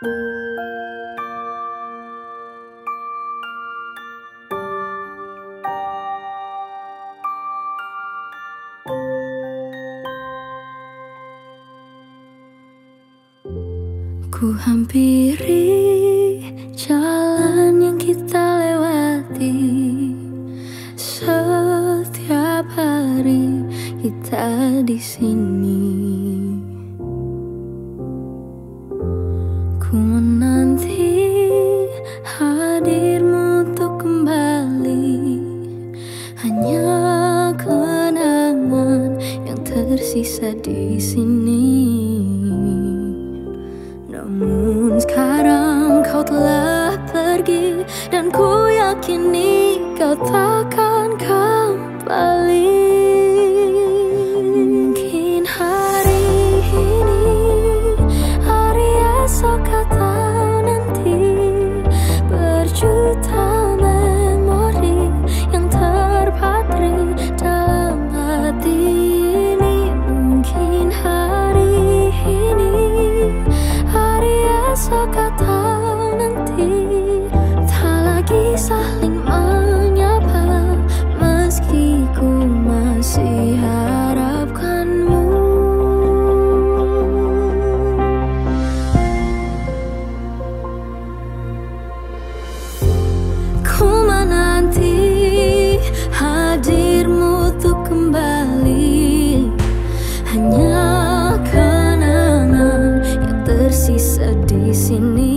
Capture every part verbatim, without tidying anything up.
Ku hampiri jalan yang kita lewati. Setiap hari kita di sini. Ku menanti hadirmu untuk kembali. Hanya kenangan yang tersisa di sini. Namun sekarang kau telah pergi, dan ku yakini kau takkan kembali. Mungkin hari ini, hari esok atau nanti, berjuta memori yang terpatri dalam hati ini. Mungkin hari ini, esok atau nanti, tak lagi saling menyapa, meski ku masih harapkanmu. Ku menanti hadirmu untuk kembali. Hanya kenangan yang tersisa di sini.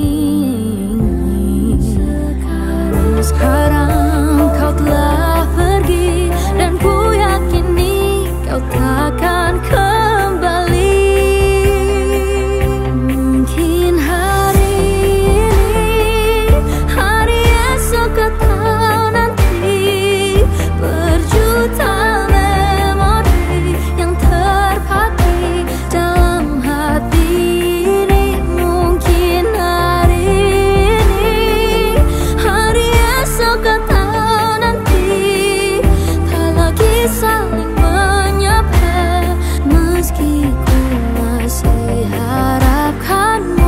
Sekarang, sekarang kau telah pergi, dan ku yakini kau takkan kembali. Mungkin hari ini, hari esok atau nanti, berjuta memori yang terpatri dalam hati ini. Mungkin hari ini, hari esok atau nanti, tak lagi saling menyapa, meski ku masih harapkanmu.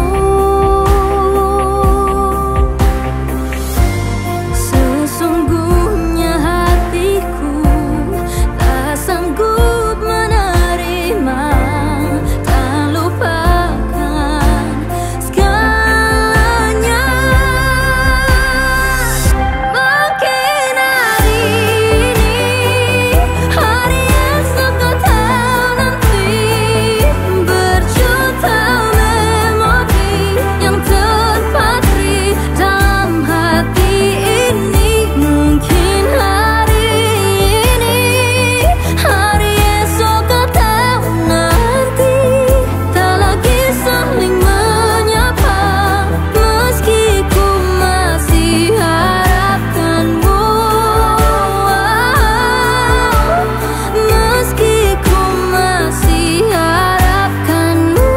Sesungguhnya hatiku tak sanggup menerima, tak lupakan segalanya. Mungkin hari ini, hari esok atau nanti, berjuta memori yang terpatri dalam hati ini. Mungkin hari ini, hari esok atau nanti, tak lagi saling menyapa, meski ku masih harapkanmu. Meski ku masih harapkanmu.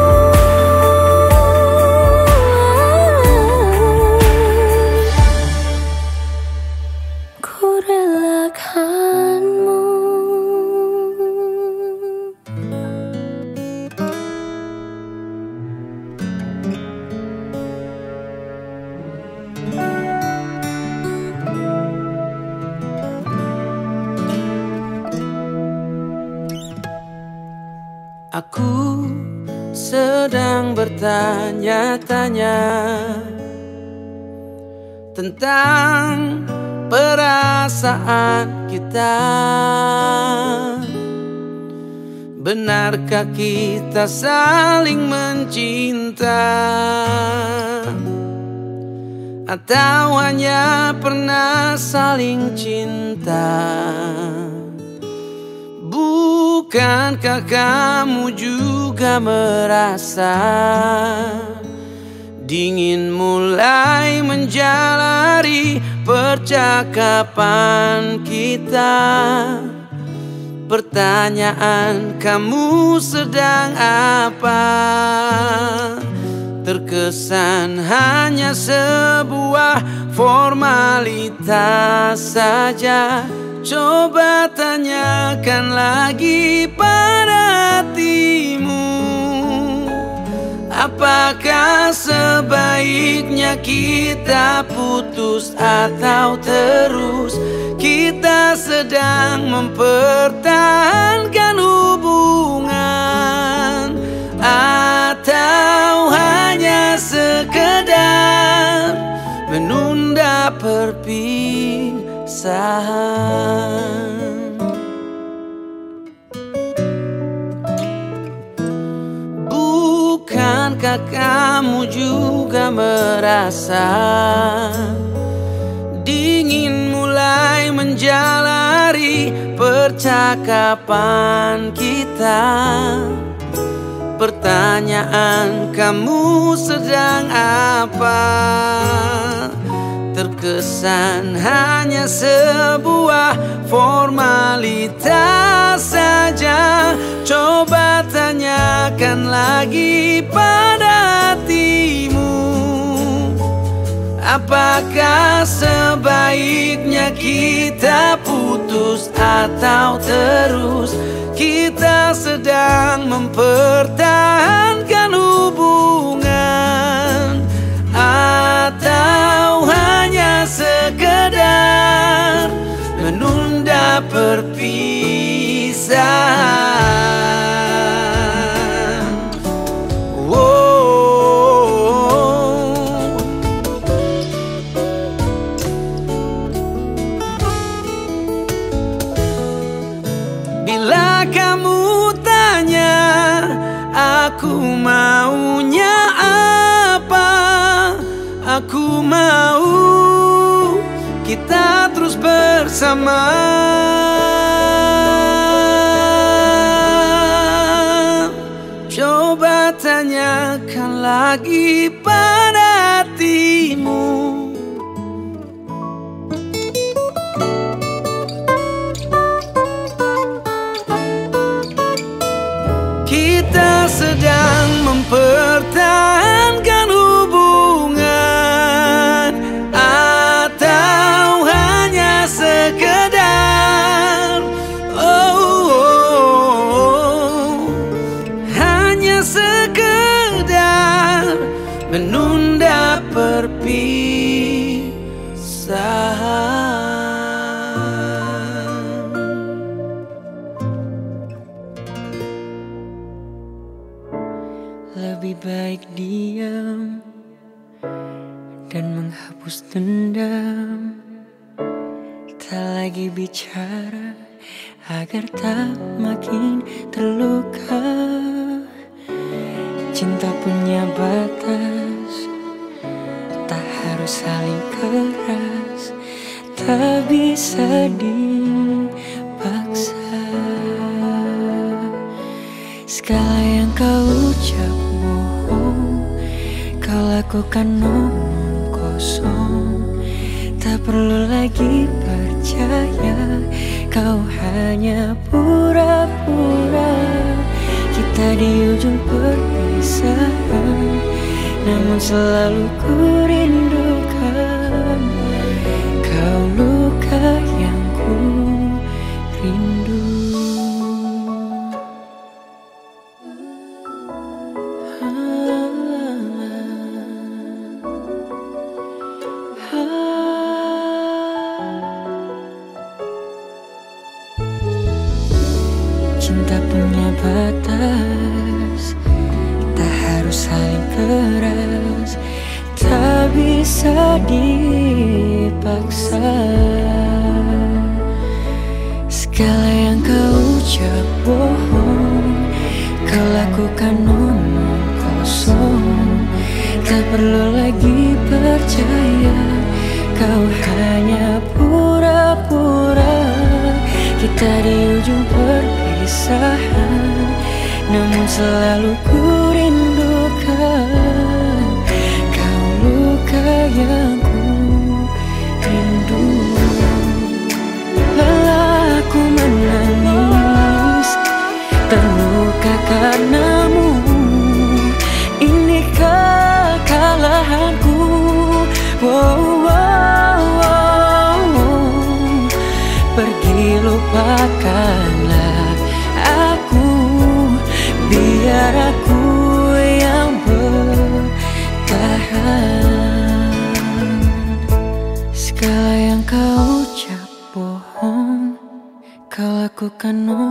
Ku relakanmu. Aku sedang bertanya-tanya tentang perasaan kita. Benarkah kita saling mencinta, atau hanya pernah saling cinta? Bukankah kamu juga merasa dingin mulai menjalari percakapan kita? Pertanyaan, kamu sedang apa? Terkesan hanya sebuah formalitas saja. Coba tanyakan lagi pada hatimu, Apakah sebaiknya kita putus atau terus? Kita sedang mempertahankan hubungan, atau hanya sekedar menunda perpisahan? Bukankah kamu juga merasa dingin mulai menjalari percakapan kita? Pertanyaan, kamu sedang apa? Terkesan hanya sebuah formalitas saja. Coba tanyakan lagi pada hatimu, apakah sebaiknya kita putus atau terus? Kita sedang mempertahankan hubungan, atau hanya sekedar menunda perpisahan. Wow. Bila kamu tanya aku maunya apa, aku mau kita terus bersama. Coba tanyakan lagi pada hatimu, kita sedang mempertahankan hubungan, atau hanya sekedar oh, oh, oh, hanya sekedar menunda perpisahan. Lebih baik diam dan menghapus dendam, tak lagi bicara agar tak makin terluka. Cinta punya batas, tak harus saling keras, tak bisa dipaksa. Segala yang kau ucap bohong, kau lakukan omong kosong. Tak perlu lagi percaya, kau hanya pura-pura. Kita di ujung perpisahan, namun selalu ku rindukan. Kau luka yang ku rindu. Cinta punya batas, tak harus saling keras, tak bisa dipaksa. Segala yang kau ucap bohong, kau lakukan omong kosong. Tak perlu lagi percaya, kau hanya pura-pura. Kita di ujung perpisahan, namun selalu ku rindukan. Kau luka yang ku rindu. Lelah ku menangis, terluka karenamu. Ini kekalahanku. Wow, wow, wow. Pergi lupakanlah aku, biar aku yang ber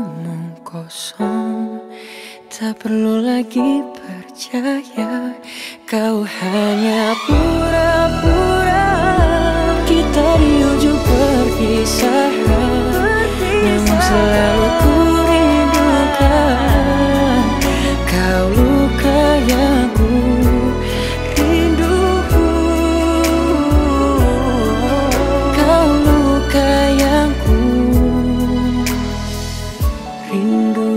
omong kosong, tak perlu lagi percaya. Kau hanya pura-pura. Kita di ujung perpisahan, namun selalu ku rindukan. Kau luka yang ku rindu, kau luka yang ku rindu.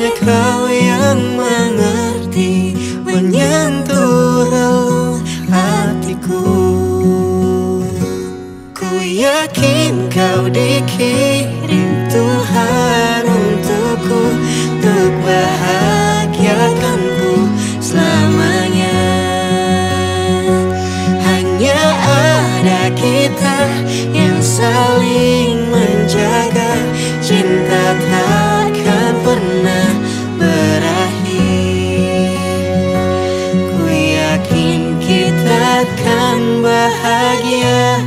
hanya kau yang mengerti, menyentuh relung hatiku. Ku yakin kau dikirim Tuhan untukku, untuk bahagiakanku selamanya. Hanya ada kita yang saling menjaga, cinta takkan pernah berakhir. Ku yakin kita akan bahagia.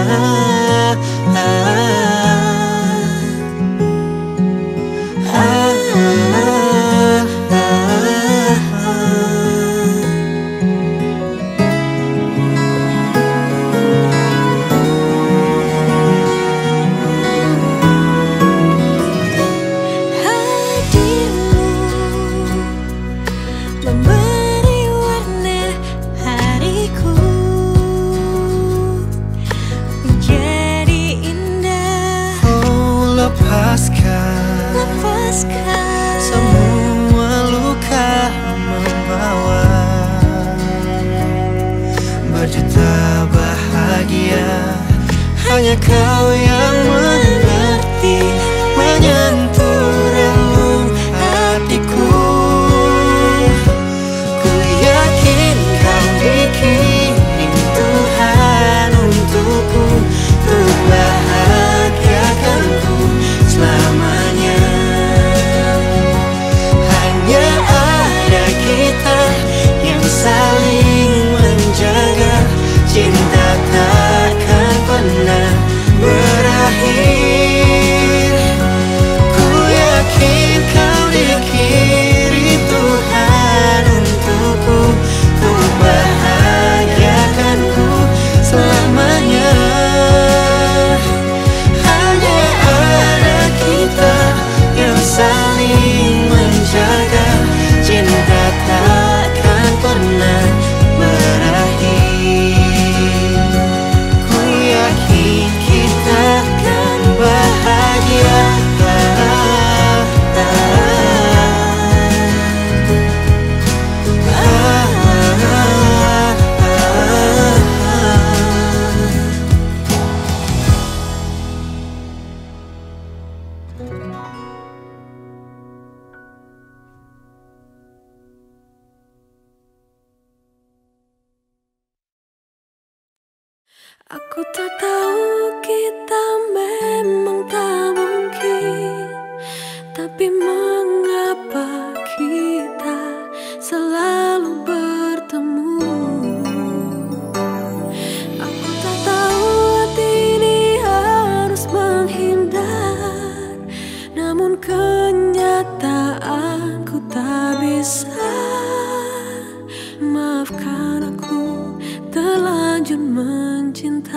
Semua luka membawa berjuta bahagia. Hanya kau yang mengerti, menyentuh relung hatiku. Ku yakin kau dikirim Tuhan untukku, untuk bahagiakanku selamanya. Hanya ada kita yang saling menjaga, cinta takkan pernah berakhir. Ku yakin kau dikirim Tuhan untukku, untuk bahagiakanku selamanya. Hanya ada kita yang saling menjaga, cinta takkan pernah berakhir. Ku yakin kita akan bahagia. Aku tak tahu kita memang tak mungkin, tapi mengapa kita selalu bertemu? Aku tak tahu hati ini harus menghindar, namun kenyataanku tak bisa. Maafkan aku terlanjur mencinta.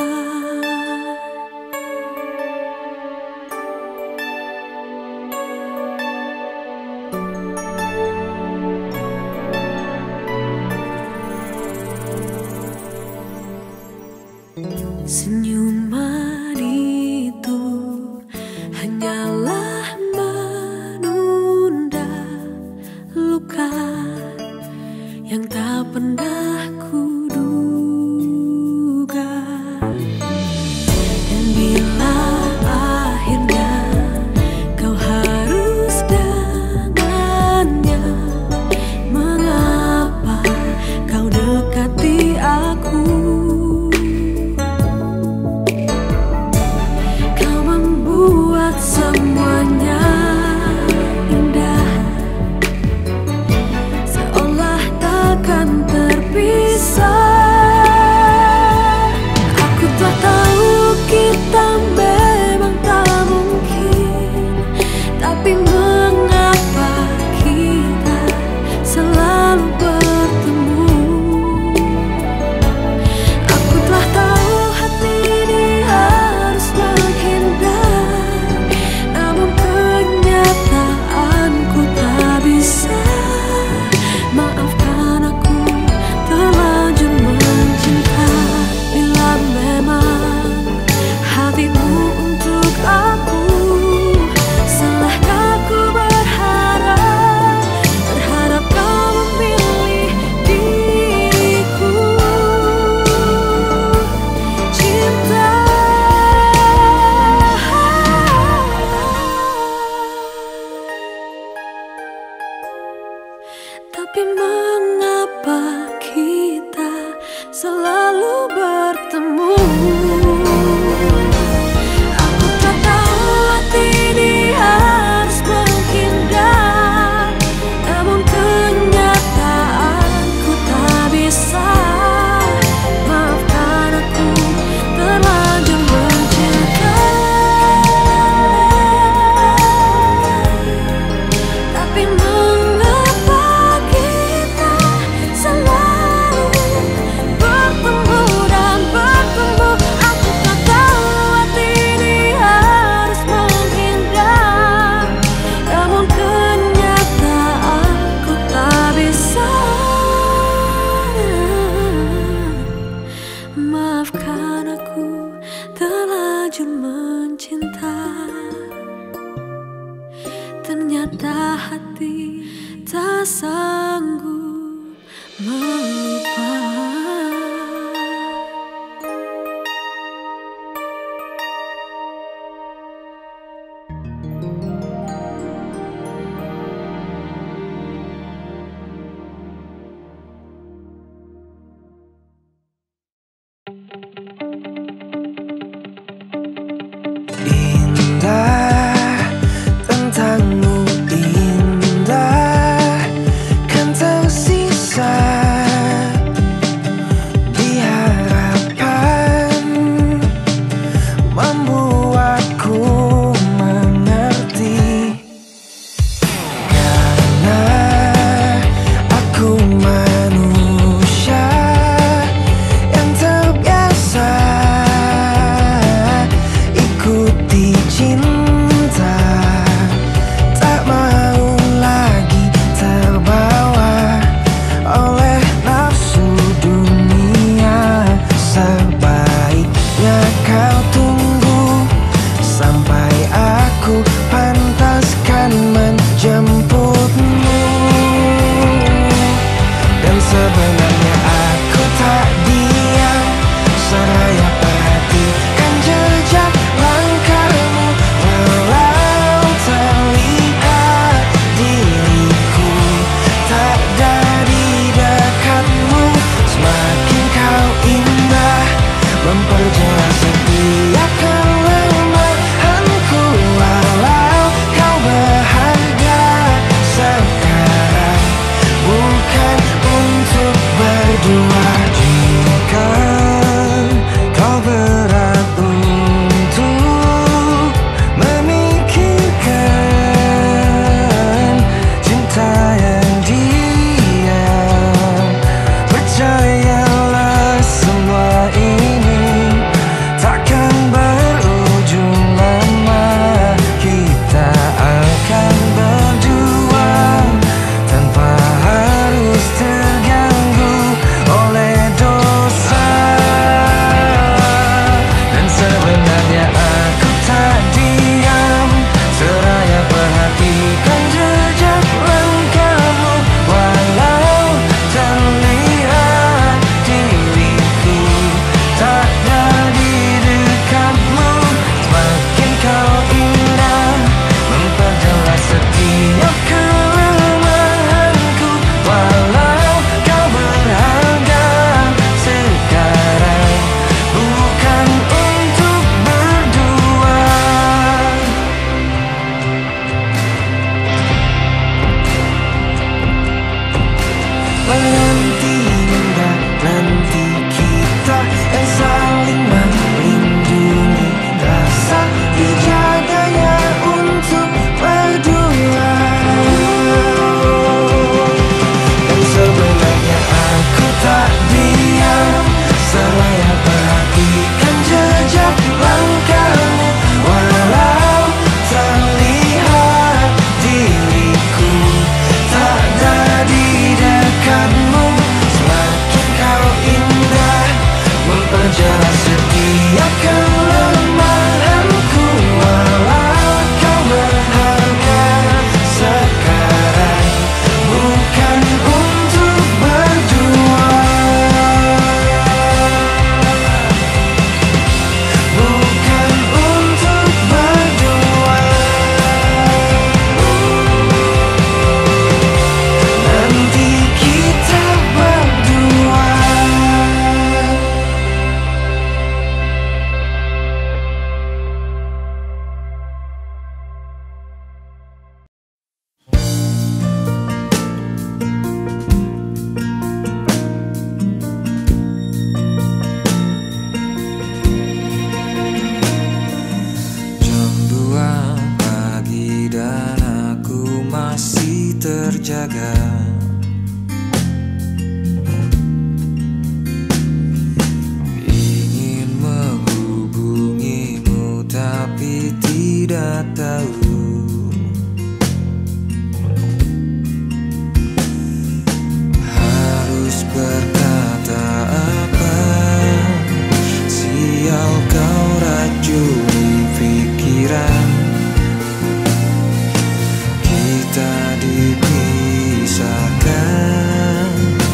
Senyuman itu hanyalah menunda luka yang tak pernah kuduga. Dan bila akhirnya kau harus dengannya, mengapa kau dekati aku? terjaga. Ingin menghubungimu tapi tidak tahu harus berkata apa. Sial kau racuni pikiran, kita dipisahkan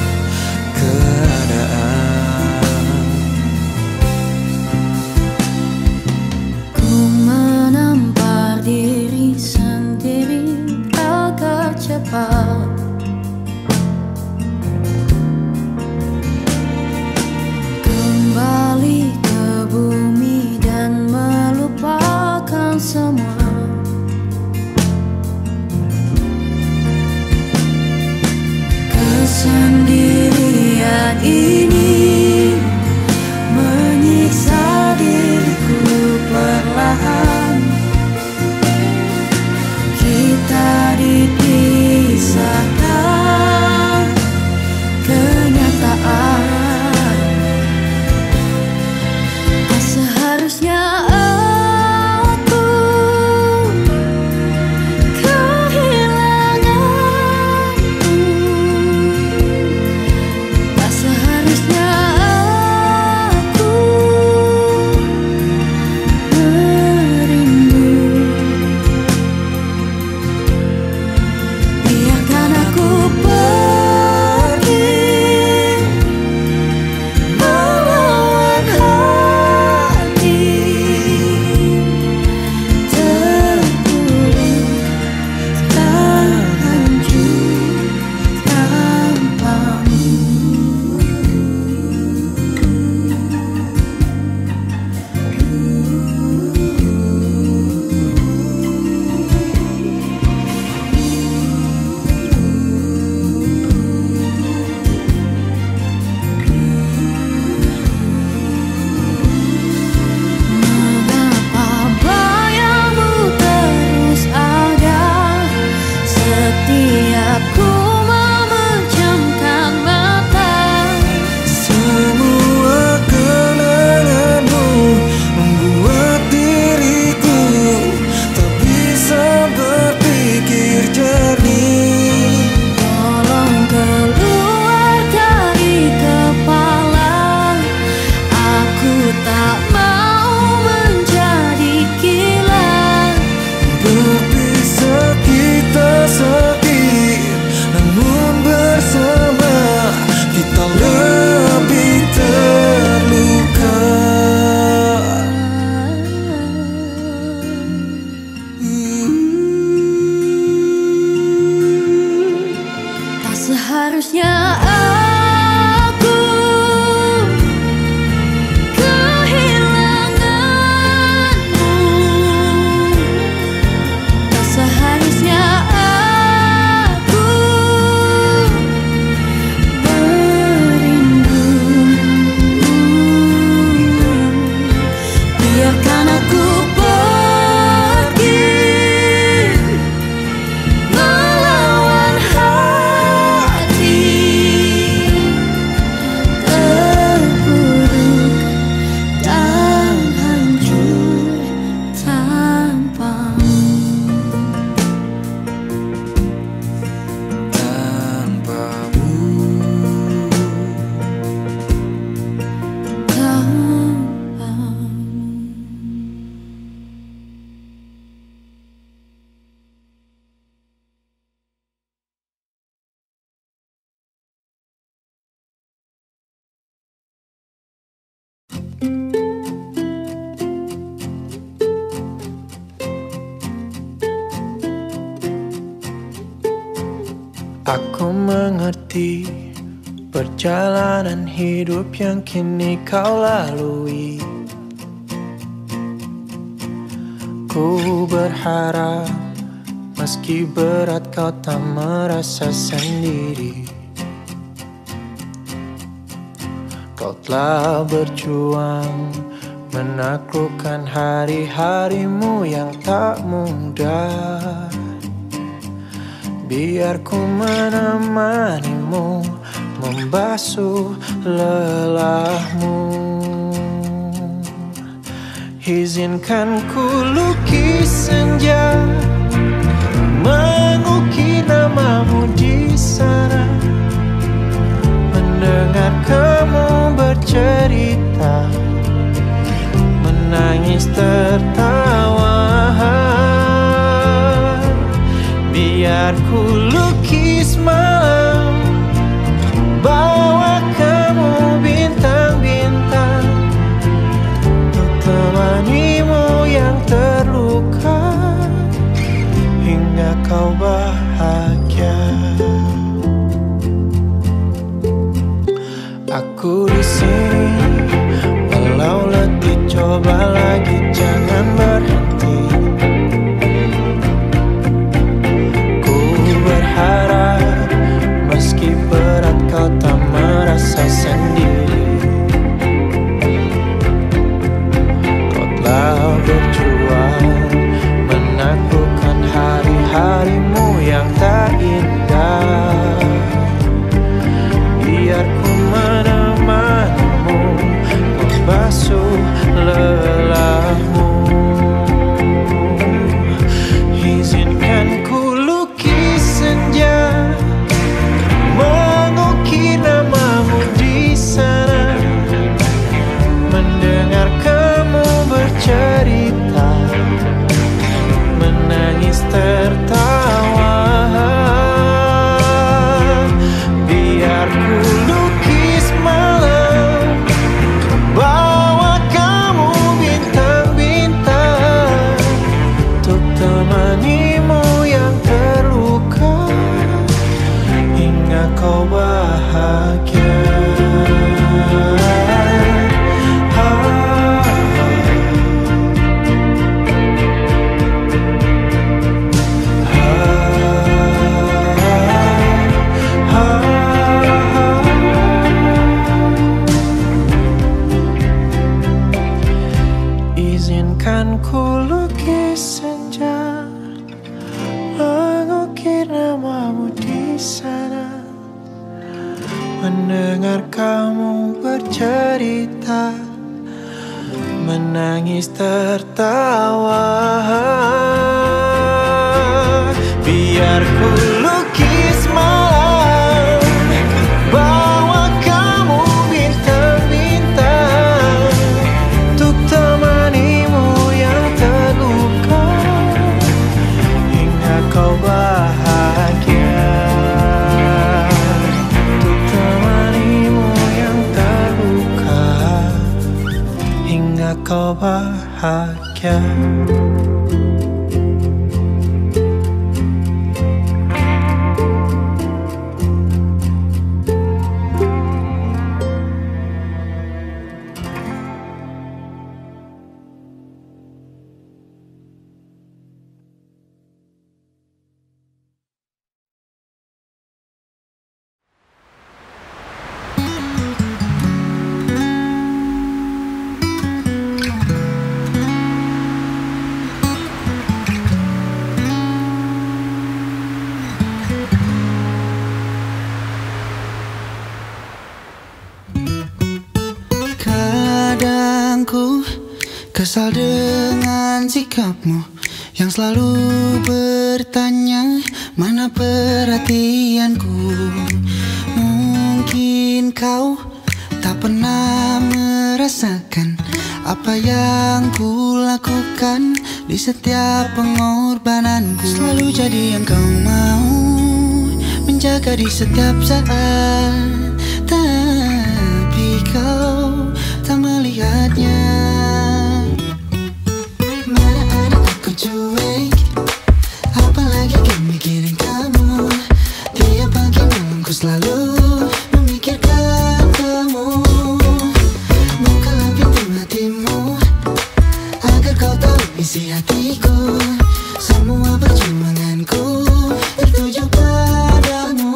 keadaan. Ku menampar diri sendiri agar cepat kembali ke bumi dan melupakan semua. Kesendirian ini menyiksa diriku perlahan. Kita dipisahkan kenyataan. Tak seharusnya aku kehilanganmu. Tak seharusnya aku merindu. Biarkan aku pergi melawan hati terpuruk dan hancur tanpamu. Mengapa bayangmu terus ada setiap ku memejamkan mata? Semua kenanganmu membuat diriku tak bisa berpikir jernih. Tolong keluar dari kepala. Aku tak mau menjadi gila. Berpisah kita sakit, namun bersama kita lebih terluka. Tak seharusnya aku kehilanganmu. Tak seharusnya aku merindu. Biarkan aku pergi melawan hati terpuruk dan hancur tanpamu. Tanpamu Tanpamu. Aku mengerti perjalanan hidup yang kini kau lalui. Ku berharap meski berat kau tak merasa sendiri. Kau telah berjuang menaklukkan hari-harimu yang tak mudah. biar ku menemanimu, membasuh lelahmu. Izinkan ku lukis senja, mengukir namamu di sana, mendengar kamu bercerita, menangis tertawa. Biar ku lukis malam, bawa kamu bintang-bintang, untuk temanimu yang terluka hingga kau bahagia. Aku di sini, walau letih coba lagi, jangan berhenti. Ku berharap meski berat kau tak merasa sendiri. Kau telah berjuang menaklukkan hari-harimu yang tak indah. Biar ku menemanimu, membasuh lelahmu. Izinkan ku lukis senja, mengukir namamu di sana, mendengar kamu bercerita, menangis tertawa. Biar ku lukis malam, bawa kamu bintang-bintang, untuk temanimu yang terluka hingga kau bahagia. Izinkan ku lukis senja, mengukir namamu di sana, mendengar kamu bercerita, menangis tertawa. Biar ku lukis malam, bawa kamu bintang-bintang, untuk temanimu yang terluka hingga kau bahagia. Untuk temanimu yang terluka hingga kau bahagia. Kadang ku kesal dengan sikapmu yang selalu bertanya mana perhatianku. Mungkin kau tak pernah merasakan apa yang ku lakukan di setiap pengorbananku. Selalu jadi yang kau mau, menjaga di setiap saat, tapi kau tak melihatnya. Mana ada aku cuek, apalagi kan mikirin kamu. Tiap pagi malam ku selalu memikirkan kamu. Bukalah pintu hatimu agar kau tahu isi hatiku. Semua perjuanganku tertuju padamu.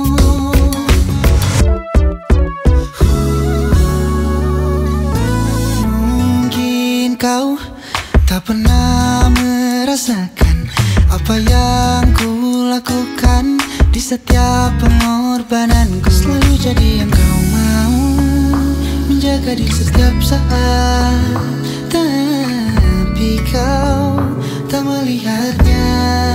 Mungkin kau tak pernah merasakan apa yang ku lakukan Di setiap pengorbananku selalu jadi yang kau mau, menjaga di setiap saat. Tapi kau tak melihatnya.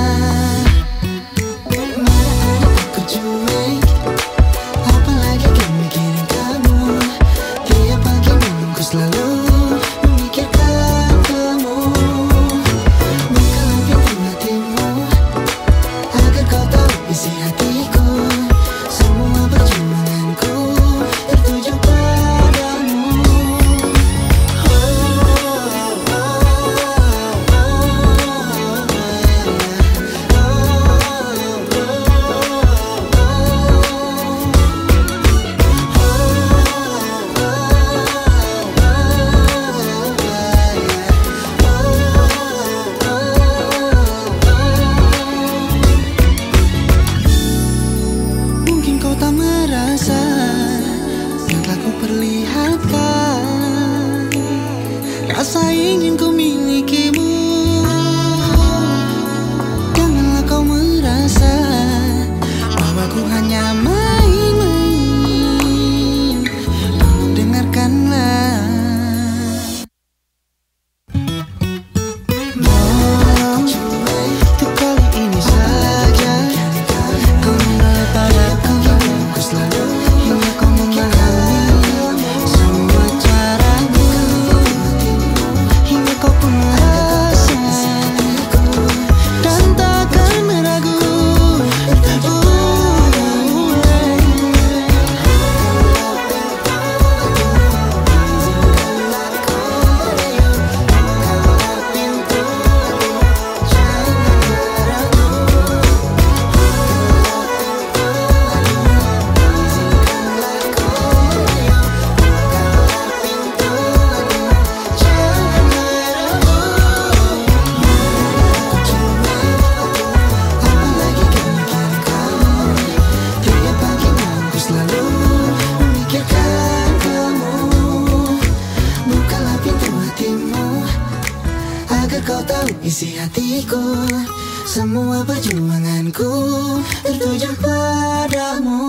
Mana ada aku cuek, apalagi kan mikirin kamu. Tiap pagi malamku selalu memikirkan kamu. Bukalah pintu hatimu agar kau tahu isi hatiku. Semua perjuanganku tertuju padamu. Mungkin kau tak merasa yang telah ku perlihatkan, rasa ingin ku milikimu. Janganlah kau merasa bahwa ku hanya main-main. Tolong dengarkanlah. Mohon untuk kali ini saja kau menoleh padaku. Ku selalu hingga kau memahami semua caraku, hingga kau pun merasa dan takkan meragu. Apalagi kan mikirin kamu. Tiap pagi malamku selalu memikirkan kamu. Bukalah pintu hatimu agar kau tahu isi hatiku. Semua perjuanganku tertuju padamu.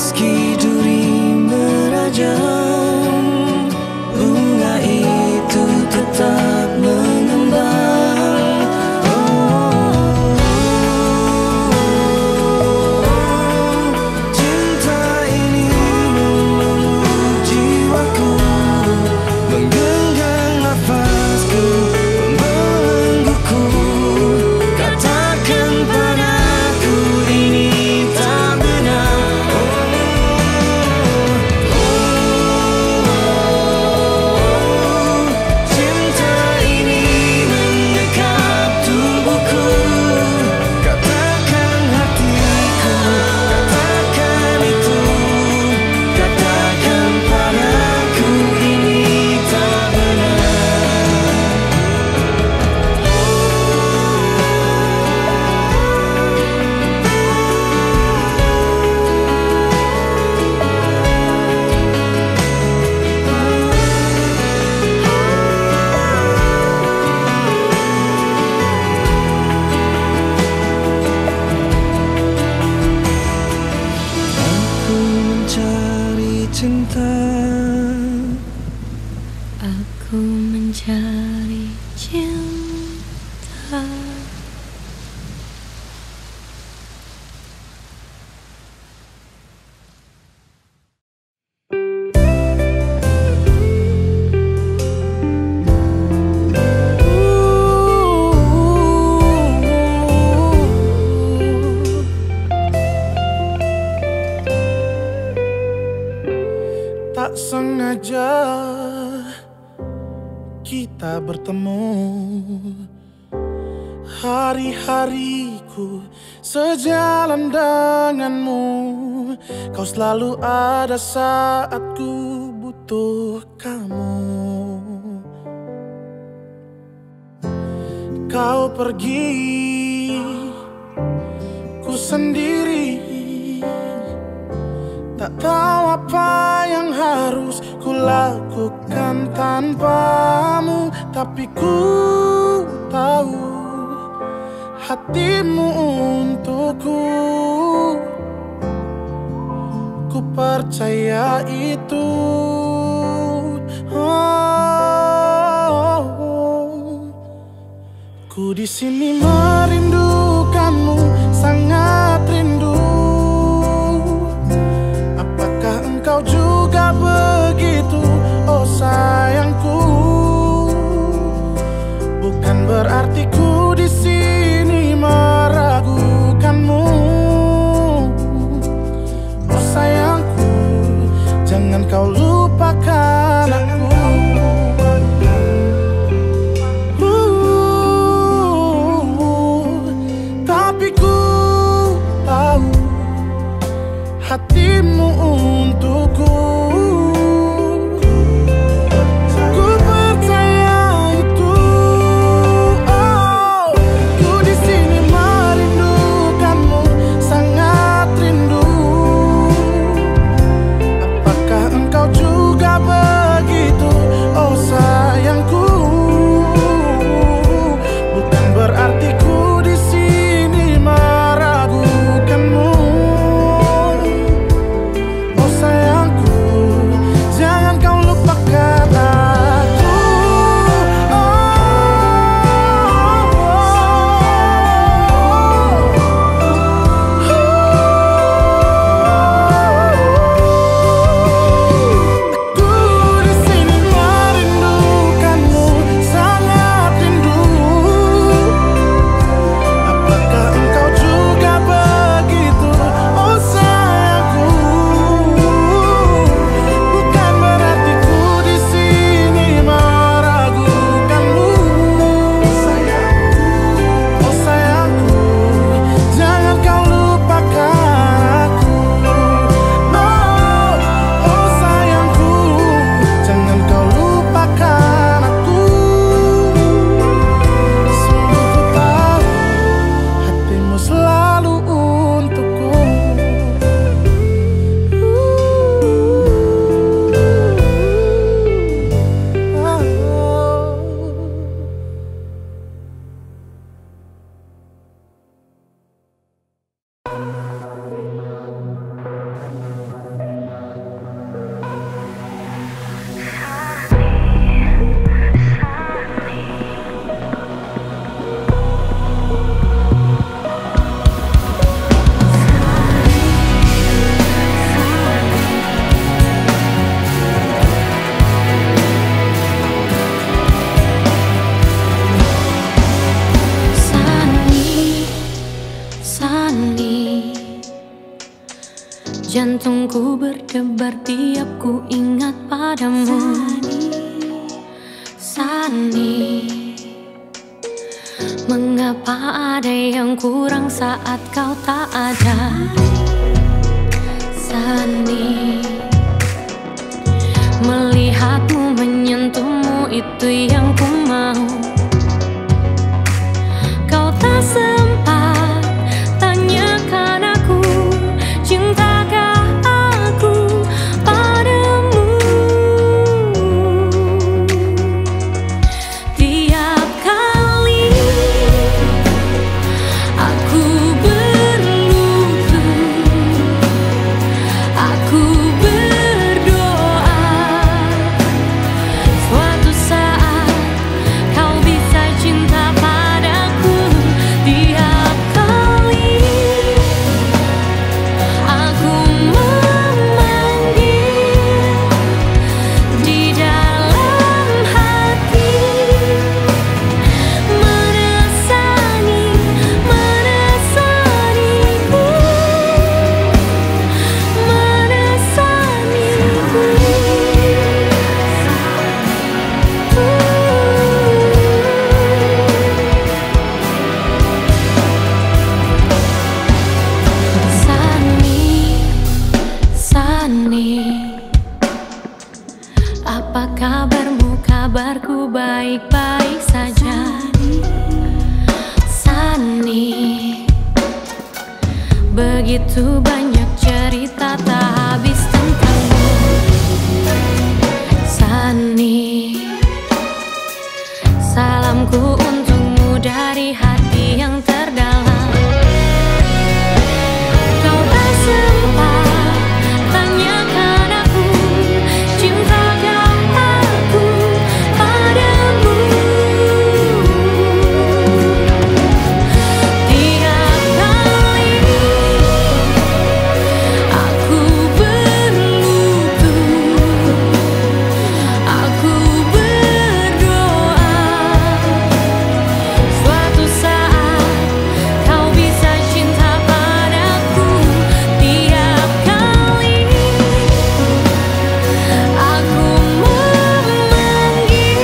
Meski duri merajam, bunga itu tetap mengembang. Oh, cinta ini memeluk jiwaku, menggenggam nafasku, membelengguku. Katakan padaku ini tak benar. Cinta ini mendekap tubuhku. Katakan hatiku, katakan itu, katakan padaku ini tak benar. Aku mencari cinta, Aku mencari cinta. tak sengaja kita bertemu. Hari-hariku sejalan denganmu, kau selalu ada saat ku butuh kamu. Kau pergi, ku sendiri, tak tahu apa yang harus ku lakukan tanpamu. Tapi ku tahu hatimu untukku, ku percaya itu. Oh, ku di sini merindukanmu, sangat rindu. Apakah engkau juga begitu, oh sayangku? Bukan berarti ku di sini meragukanmu, oh sayangku, jangan kau lupakan aku. Uh, Jantungku berdebar tiap ku ingat padamu. Sani, mengapa ada yang kurang saat kau tak ada? Sani, melihatmu, menyentuhmu, itu yang ku mau. Kau tak sempat tanyakan aku, cintakah aku padamu? Tiap kali aku berlutut, aku berdoa, suatu saat kau bisa cinta padaku. Tiap kali aku memanggil di dalam hati, menasani, menasaniku, menasaniku. Sani, Sani, apa kabarmu? Kabarku baik-baik saja. Sani, begitu banyak cerita tak habis tentangmu. Sani, salamku untukmu dari hati yang terdalam. Kau tak sempat tanyakan aku, cintakah aku padamu? Tiap kali aku berlutut, aku berdoa, suatu saat kau bisa cinta padaku. Tiap kali aku memanggil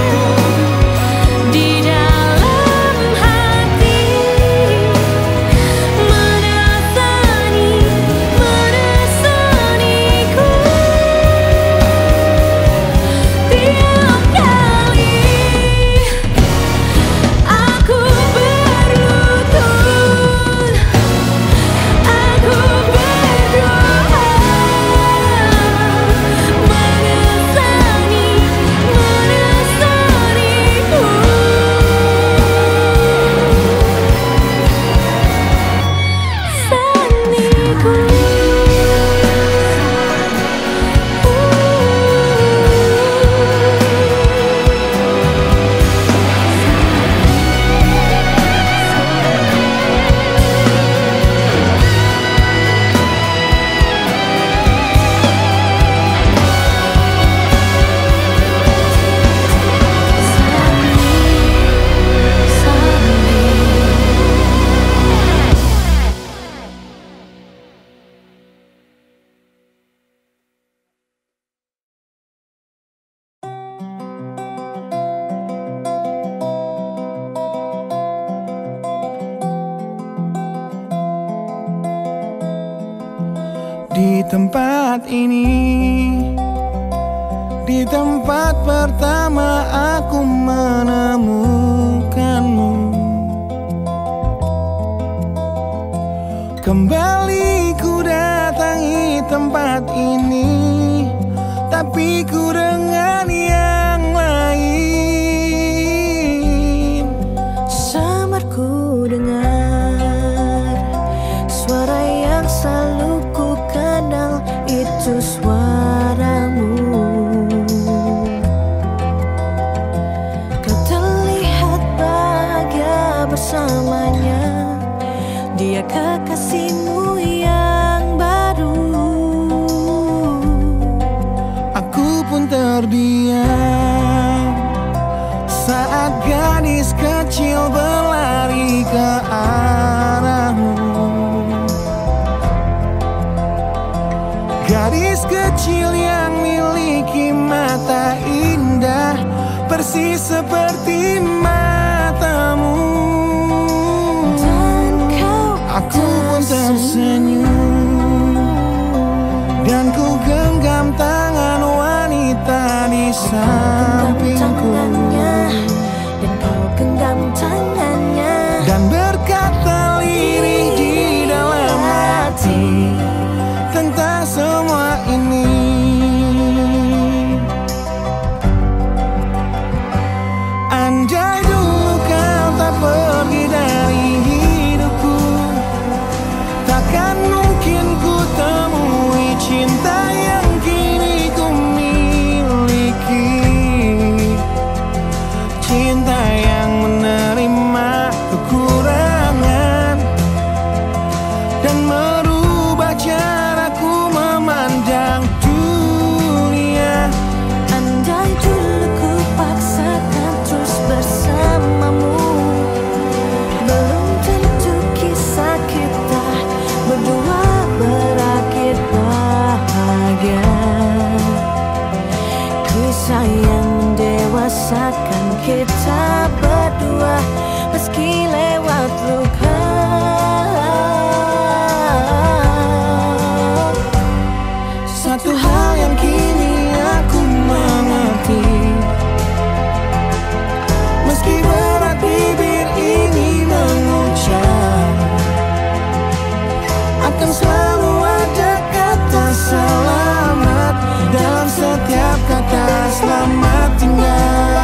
di dalam hati, menasani, menasaniku. Tiap kali aku berlutut, aku berdoa, menasani, menasaniku. Saniku. Di tempat ini, di tempat pertama aku menemukanmu. Kembali ku datangi tempat ini, tapi ku dengan yang lain. Samar ku dengar suara yang selalu ku kenal, itu suaramu. Kau terlihat bahagia bersamanya, dia kekasihmu yang baru. Aku pun terdiam saat gadis kecil berlari ke arahmu. Gadis kecil yang miliki mata indah, persis seperti matamu. Aku pun tersenyum, dan ku genggam tangan wanita di sampingku. Dan kau genggam tangannya, dan berkata lirih di dalam hati tentang semua ini. Andai dulu kau tak pergi dari hidupku, takkan mungkin ku temui cinta yang kini ku miliki. Cinta yang menerima kekurangan dan merubah caraku memandang dunia. andai dulu ku paksakan terus bersamamu, belum tentu kisah kita berdua berakhir bahagia. Kisah yang mendewasakan kita berdua, meski lewat luka. Satu hal yang kini aku mengerti, meski berat bibir ini mengucap, akan selalu ada kata selamat dalam setiap kata selamat tinggal.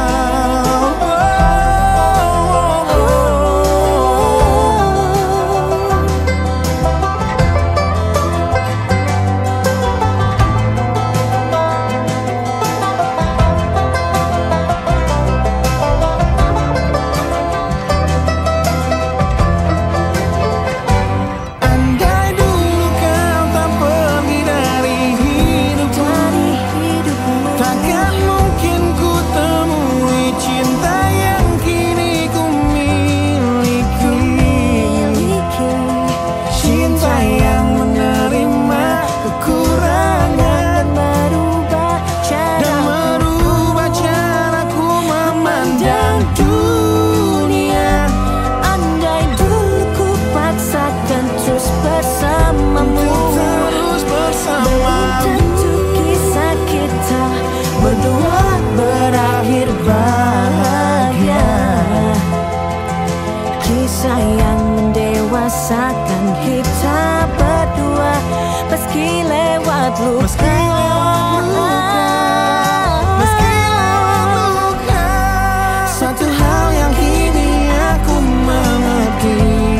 Kisah yang mendewasakan kita berdua, meski lewat luka. Meski lewat luka, meski lewat luka. Satu hal yang kini aku mengerti,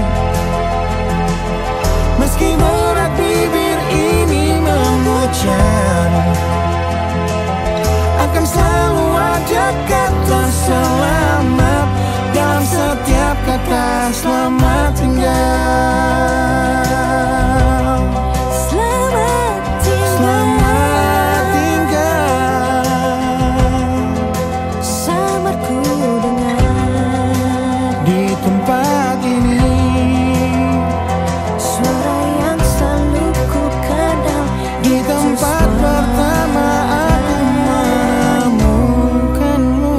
meski berat bibir ini mengucap, akan selalu ada kata selamat dalam setiap kata selamat tinggal. Selamat tinggal, Selamat tinggal. samarku dengar Di tempat ini suara yang selalu ku kenal. di tempat pertama aku menemukanmu.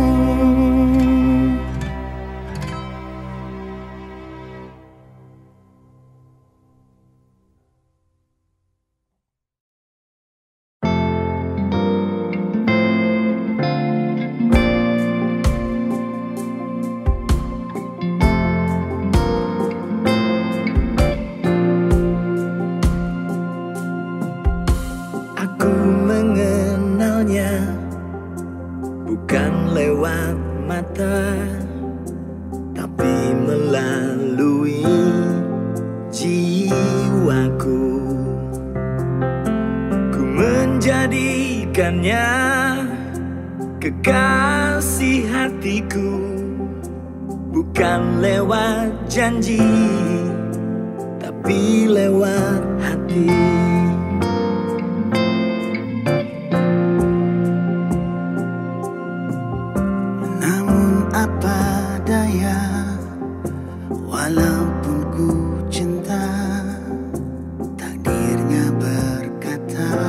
Aku mengenalnya bukan lewat mata, tapi melalui jiwaku. Ku menjadikannya kekasih hatiku, bukan lewat janji, tapi lewat hati. Namun apa daya, walaupun ku cinta, takdirnya berkata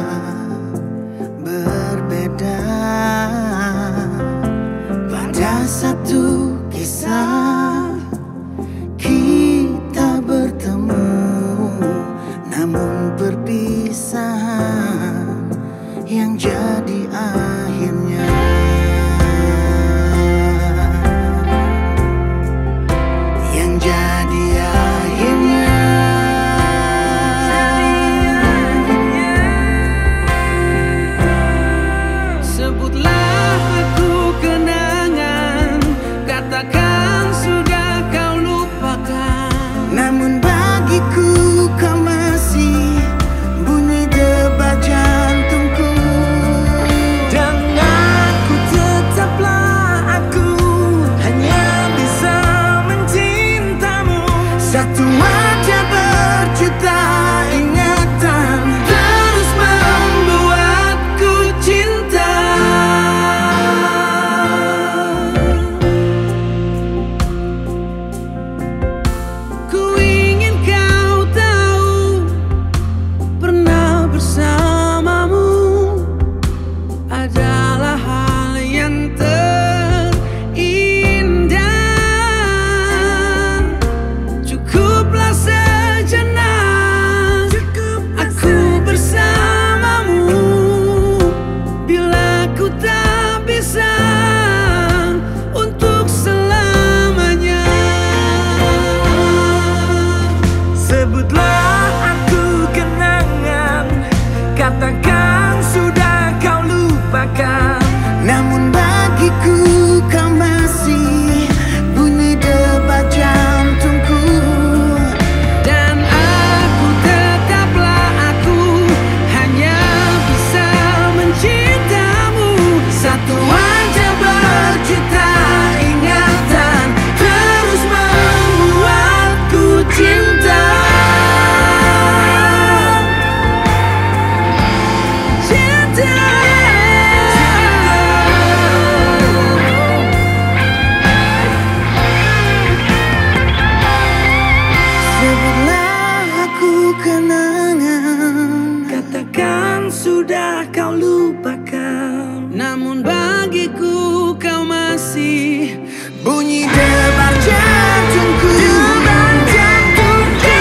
sudah kau lupakan. Namun bagiku kau masih bunyi debar jantungku, debar jantungku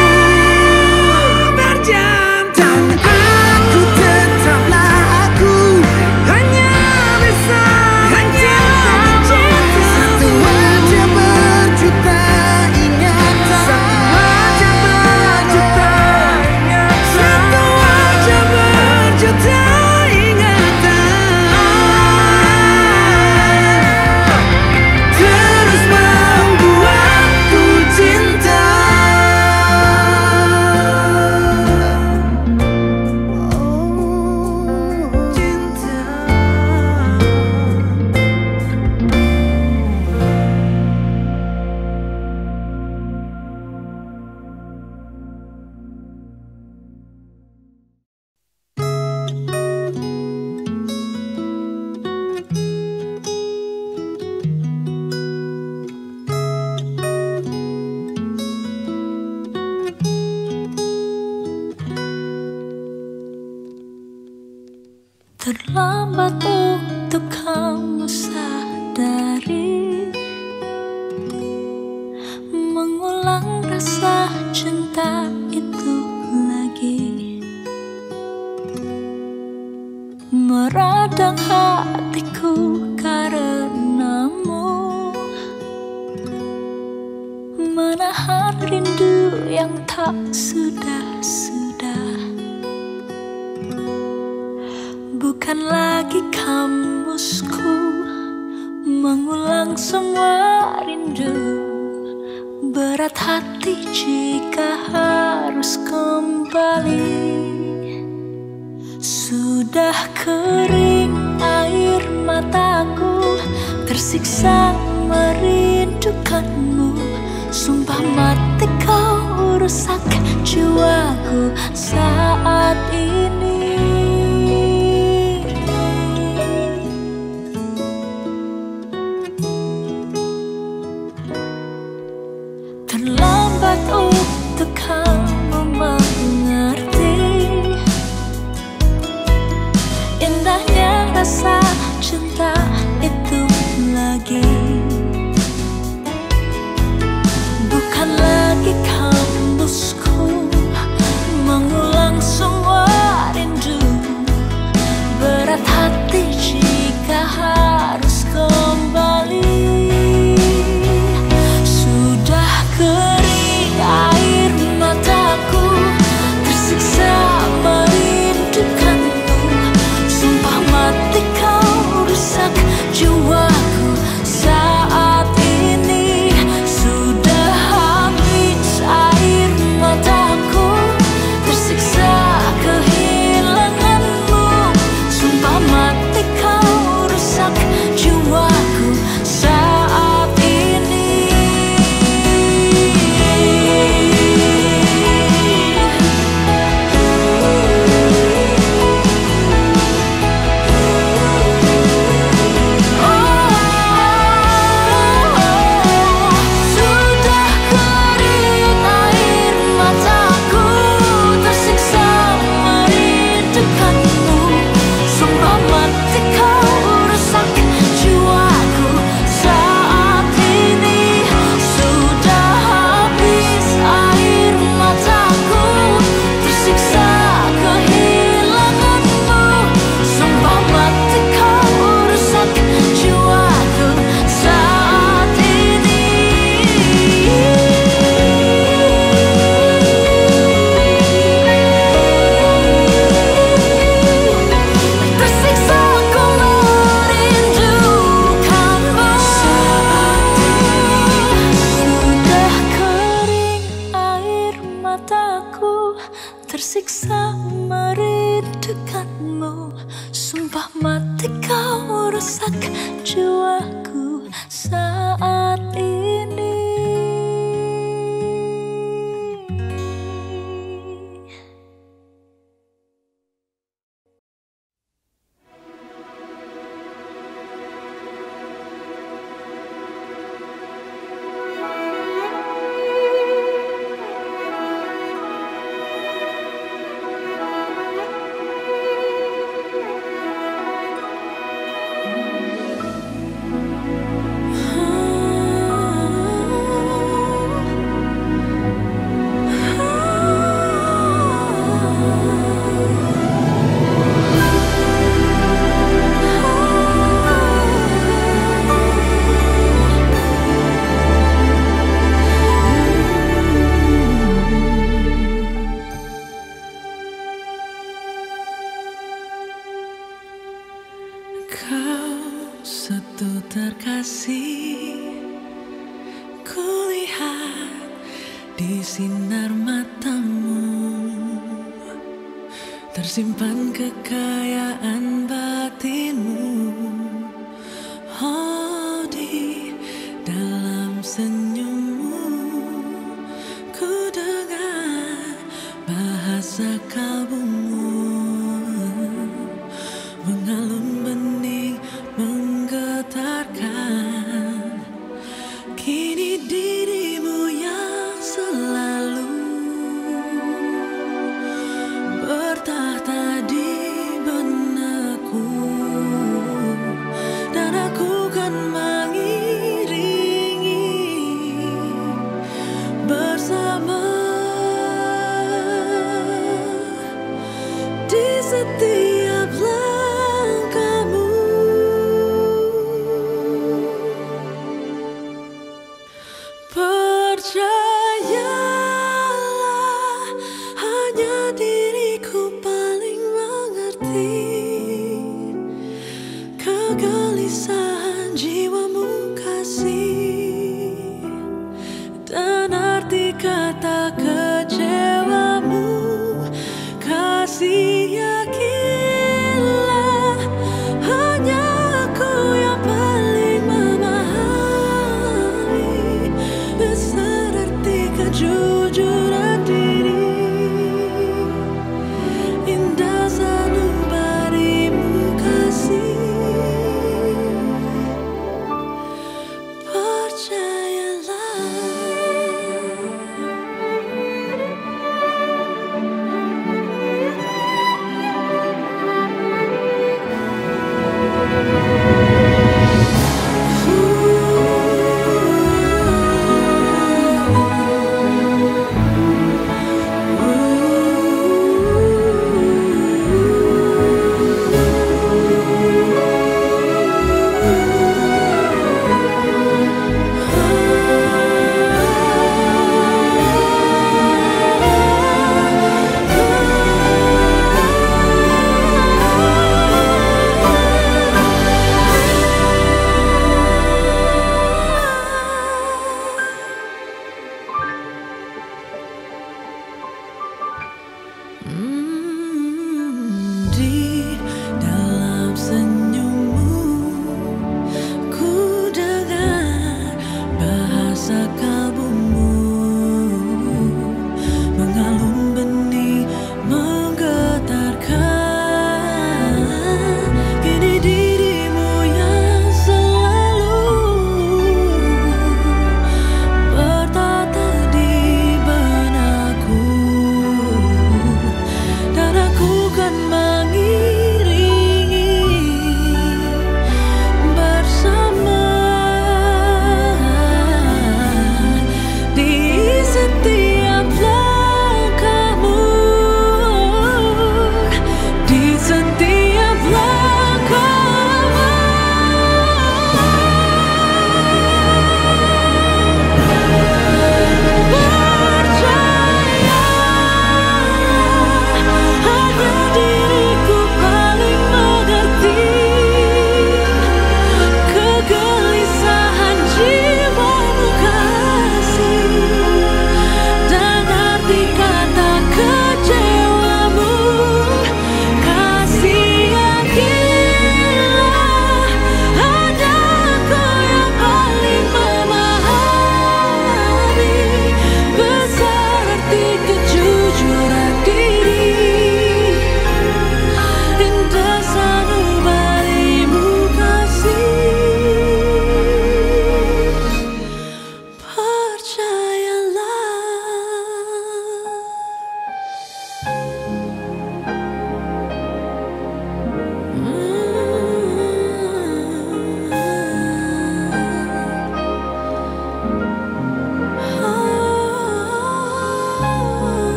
berjantung. Aku tetaplah aku, hanya bisa mencinta. Satu wajah berjuta ingatan, satu wajah berjuta ingatan, satu wajah berjuta ingatan. Terus membuatku cinta. Oh, cinta. Terlambat untuk kamu sadari, mengulang rasa cinta itu lagi. Meradang hatiku karenamu, menahan rindu yang tak sudah-sudah. Bukan lagi kamusku mengulang semua rindu. Berat hati jika harus kembali. Sudah kering air mataku, tersiksa merindukanmu. Sumpah mati kau rusak jiwaku saat ini. Terlambat untuk kamu mengerti indahnya rasa cinta itu lagi. Bukan lagi kamusku mengulang semua rindu. Berat hati jika harus kembali. Kering air mataku, tersiksa merindukanmu. Sumpah mati kau rusak jiwaku saat ini. Sudah habis air mataku, tersiksa kehilanganmu. Sumpah mati kau rusak jiwaku saat ini. Tersiksa merindukanmu. Sumpah mati kau rusak jiwaku saat ini. sinar matamu, tersimpan kekayaan batinmu. Oh, di dalam senyummu ku dengar bahasa kalbumu, mengalun bening menggetarkan. Kini dirimu yang selalu bertahta di benakku, dan aku kan mengiringi bersama di setiap langkahmu. Percayalah, hanya diriku paling mengerti kegelisahan jiwamu kasih, dan arti kata kecewamu. Kasih, yakinlah, hanya aku yang paling memahami besar arti kejujuran diri. Indah sanubarimu kasih, percayalah. Hmm, di dalam senyummu ku dengar bahasa kalbumu, mengalun benih menggetarkan. Kini dirimu yang selalu bertata di benakku, dan aku kan mengiringi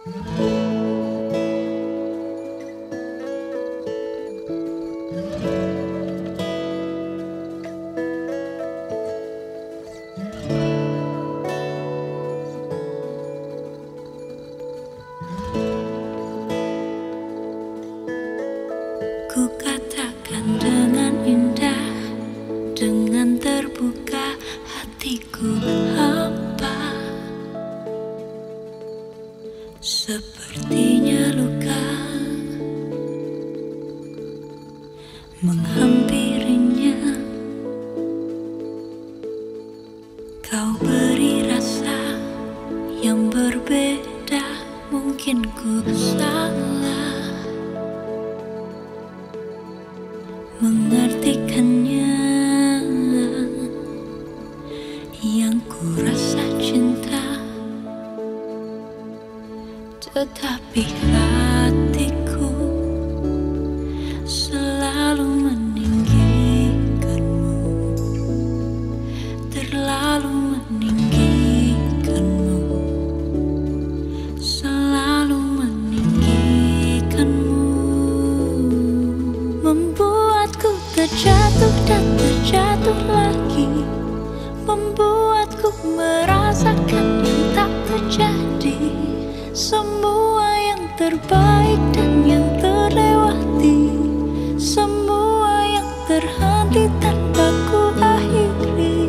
Ku katakan dengan indah, dengan terbuka hatiku apa. Sepertinya luka menghampirinya. Kau beri rasa yang berbeda, mungkin ku salah mengartikannya. Yang ku rasa cinta, tetapi hatiku selalu meninggikanmu, terlalu meninggikanmu, selalu meninggikanmu. Membuatku terjatuh dan terjatuh lagi, membuatku merasakan yang tak terjadi. Semua yang terbaik dan yang terlewati, semua yang terhenti tanpa ku akhiri.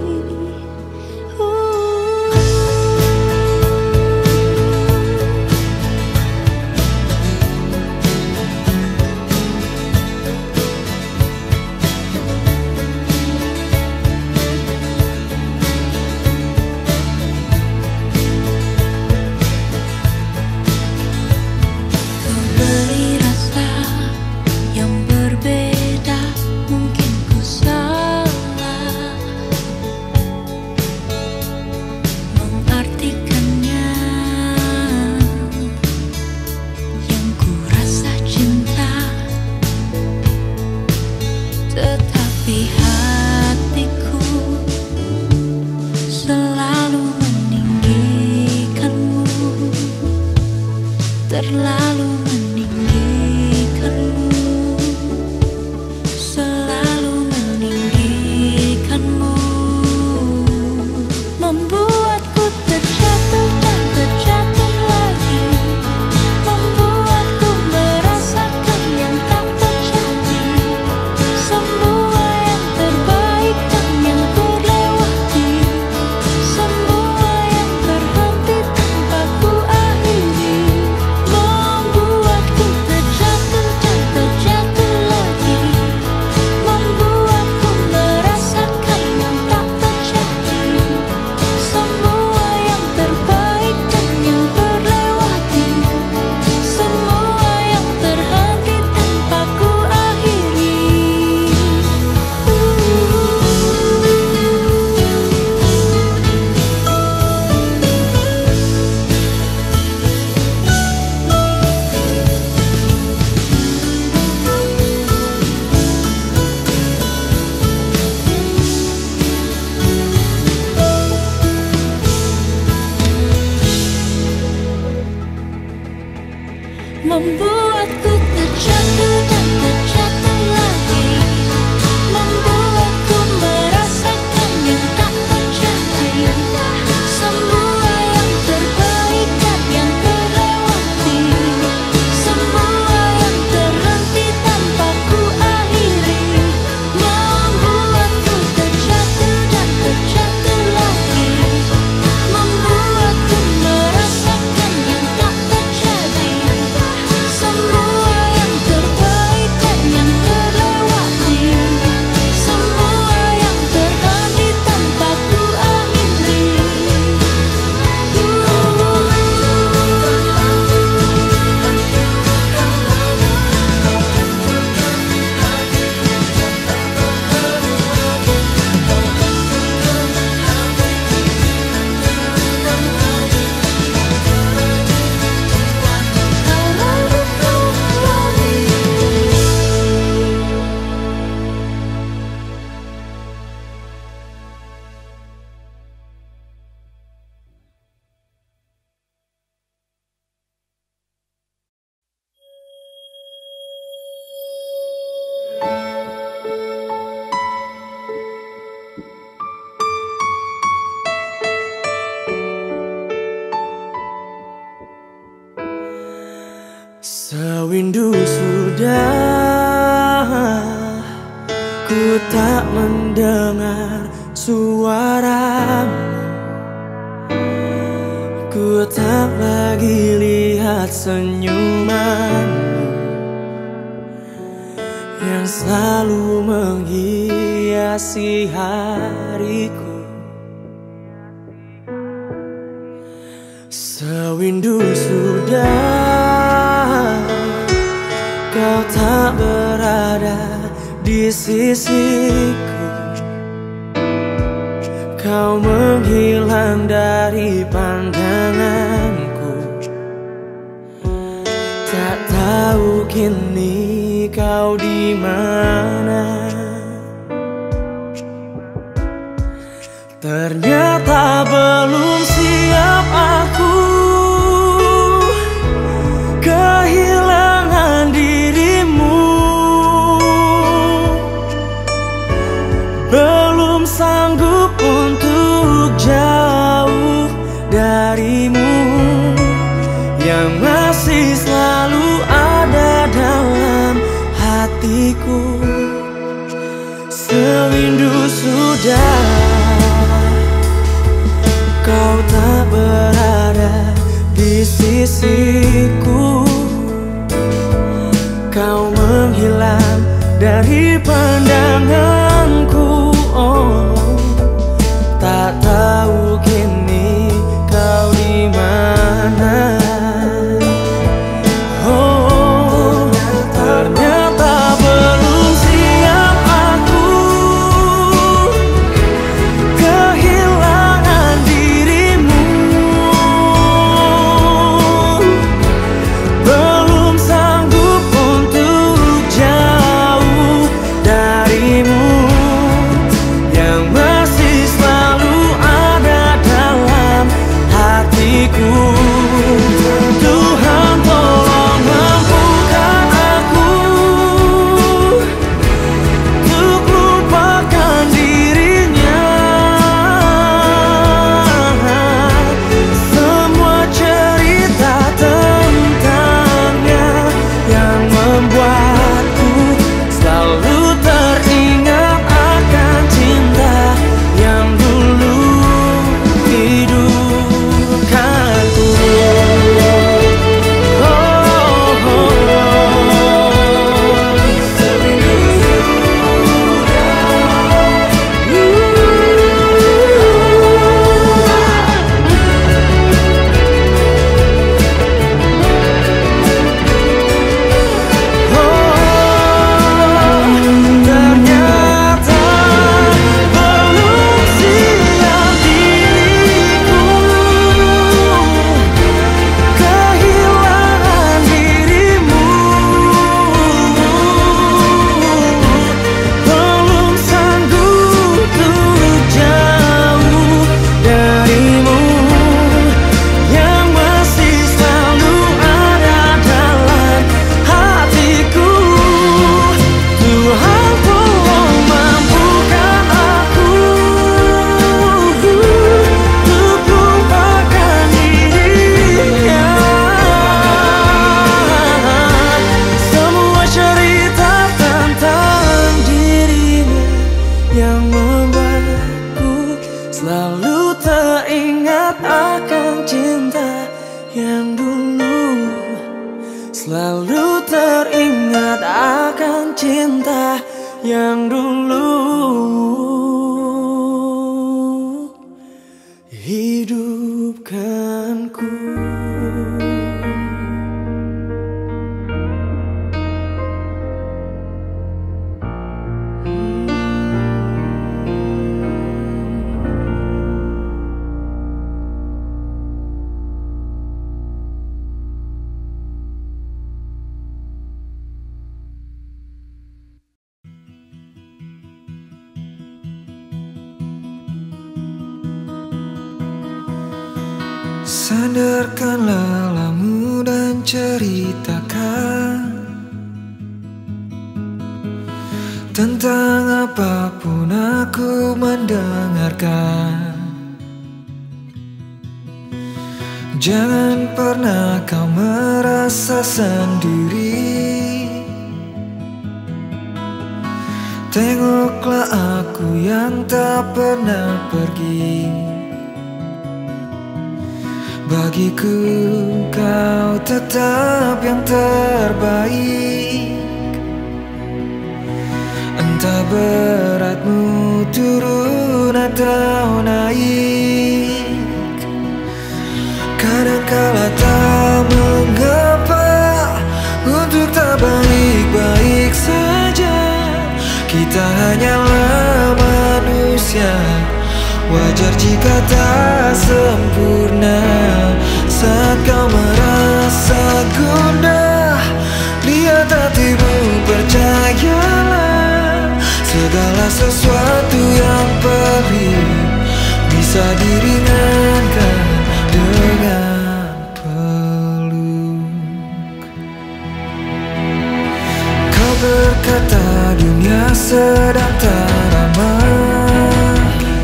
Tetapi hatiku selalu meninggikanmu, terlalu meninggikanmu, selalu meninggikanmu. Membuatku terjatuh dan terjatuh lagi, membuatku merasakan yang tak terjadi. Semua yang terbaik dan yang terlewati, semua yang terhenti tanpa ku akhiri. Membuatku terjatuh dan terjatuh lagi, membuatku merasakan yang tak terjadi. Semua yang terbaik dan yang terlewati, semua yang terhenti tanpa ku akhiri. Membuatku terjatuh dan terjatuh lagi, membuatku merasakan yang tak terjadi. Semua yang terbaik dan yang terlewati, semua yang terhenti tanpa ku akhiri. Membuatku terjatuh dan terjatuh lagi, membuatku merasakan yang tak terjadi. Semua Sewindu sudah ku tak mendengar suaramu, ku tak lagi lihat senyumanmu yang selalu menghiasi hariku. Sewindu sudah kau tak berada di sisiku, kau menghilang dari pandanganku. Tak tahu kini kau di mana. Ternyata belum siap aku kehilangan dirimu, belum sanggup untuk jauh darimu yang masih selalu ada dalam hatiku. Sewindu sudah kau tak berada di sisiku, kau menghilang dari pandanganku. Oh, tak tahu kini kau di mana. Oh, ternyata belum siap aku kehilangan dirimu, belum sanggup untuk jauh darimu yang masih selalu ada dalam hatiku. Tuhan tolong mampukan aku untuk lupakan dirinya. Semua cerita tentangnya yang membuatku selalu teringat akan cinta yang dulu hidupkanku. Oh, oh, oh. Sewindu ternyata belum siap diriku kehilangan dirimu, belum sanggup untuk jauh darimu yang masih selalu ada dalam hatiku. Tuhan tolong mampukan aku untuk lupakan dirinya. Semua cerita tentang dirinya yang membuatku selalu teringat akan cinta yang dulu, selalu teringat akan cinta yang dulu hidupkanku. Sandarkan lelamu dan ceritakan tentang apapun aku mendengarkan. Jangan pernah kau merasa sendiri. Tengoklah aku yang tak pernah pergi. Bagiku kau tetap yang terbaik. Entah beratmu turun atau naik. Kadangkala tak mengapa untuk tak baik-baik saja. Kita hanyalah manusia, wajar jika tak sempurna. Saat kau merasa gundah, lihat hatimu, percayalah. Segala sesuatu yang pelik bisa diringankan dengan peluk. Kau berkata dunia sedang tak ramah.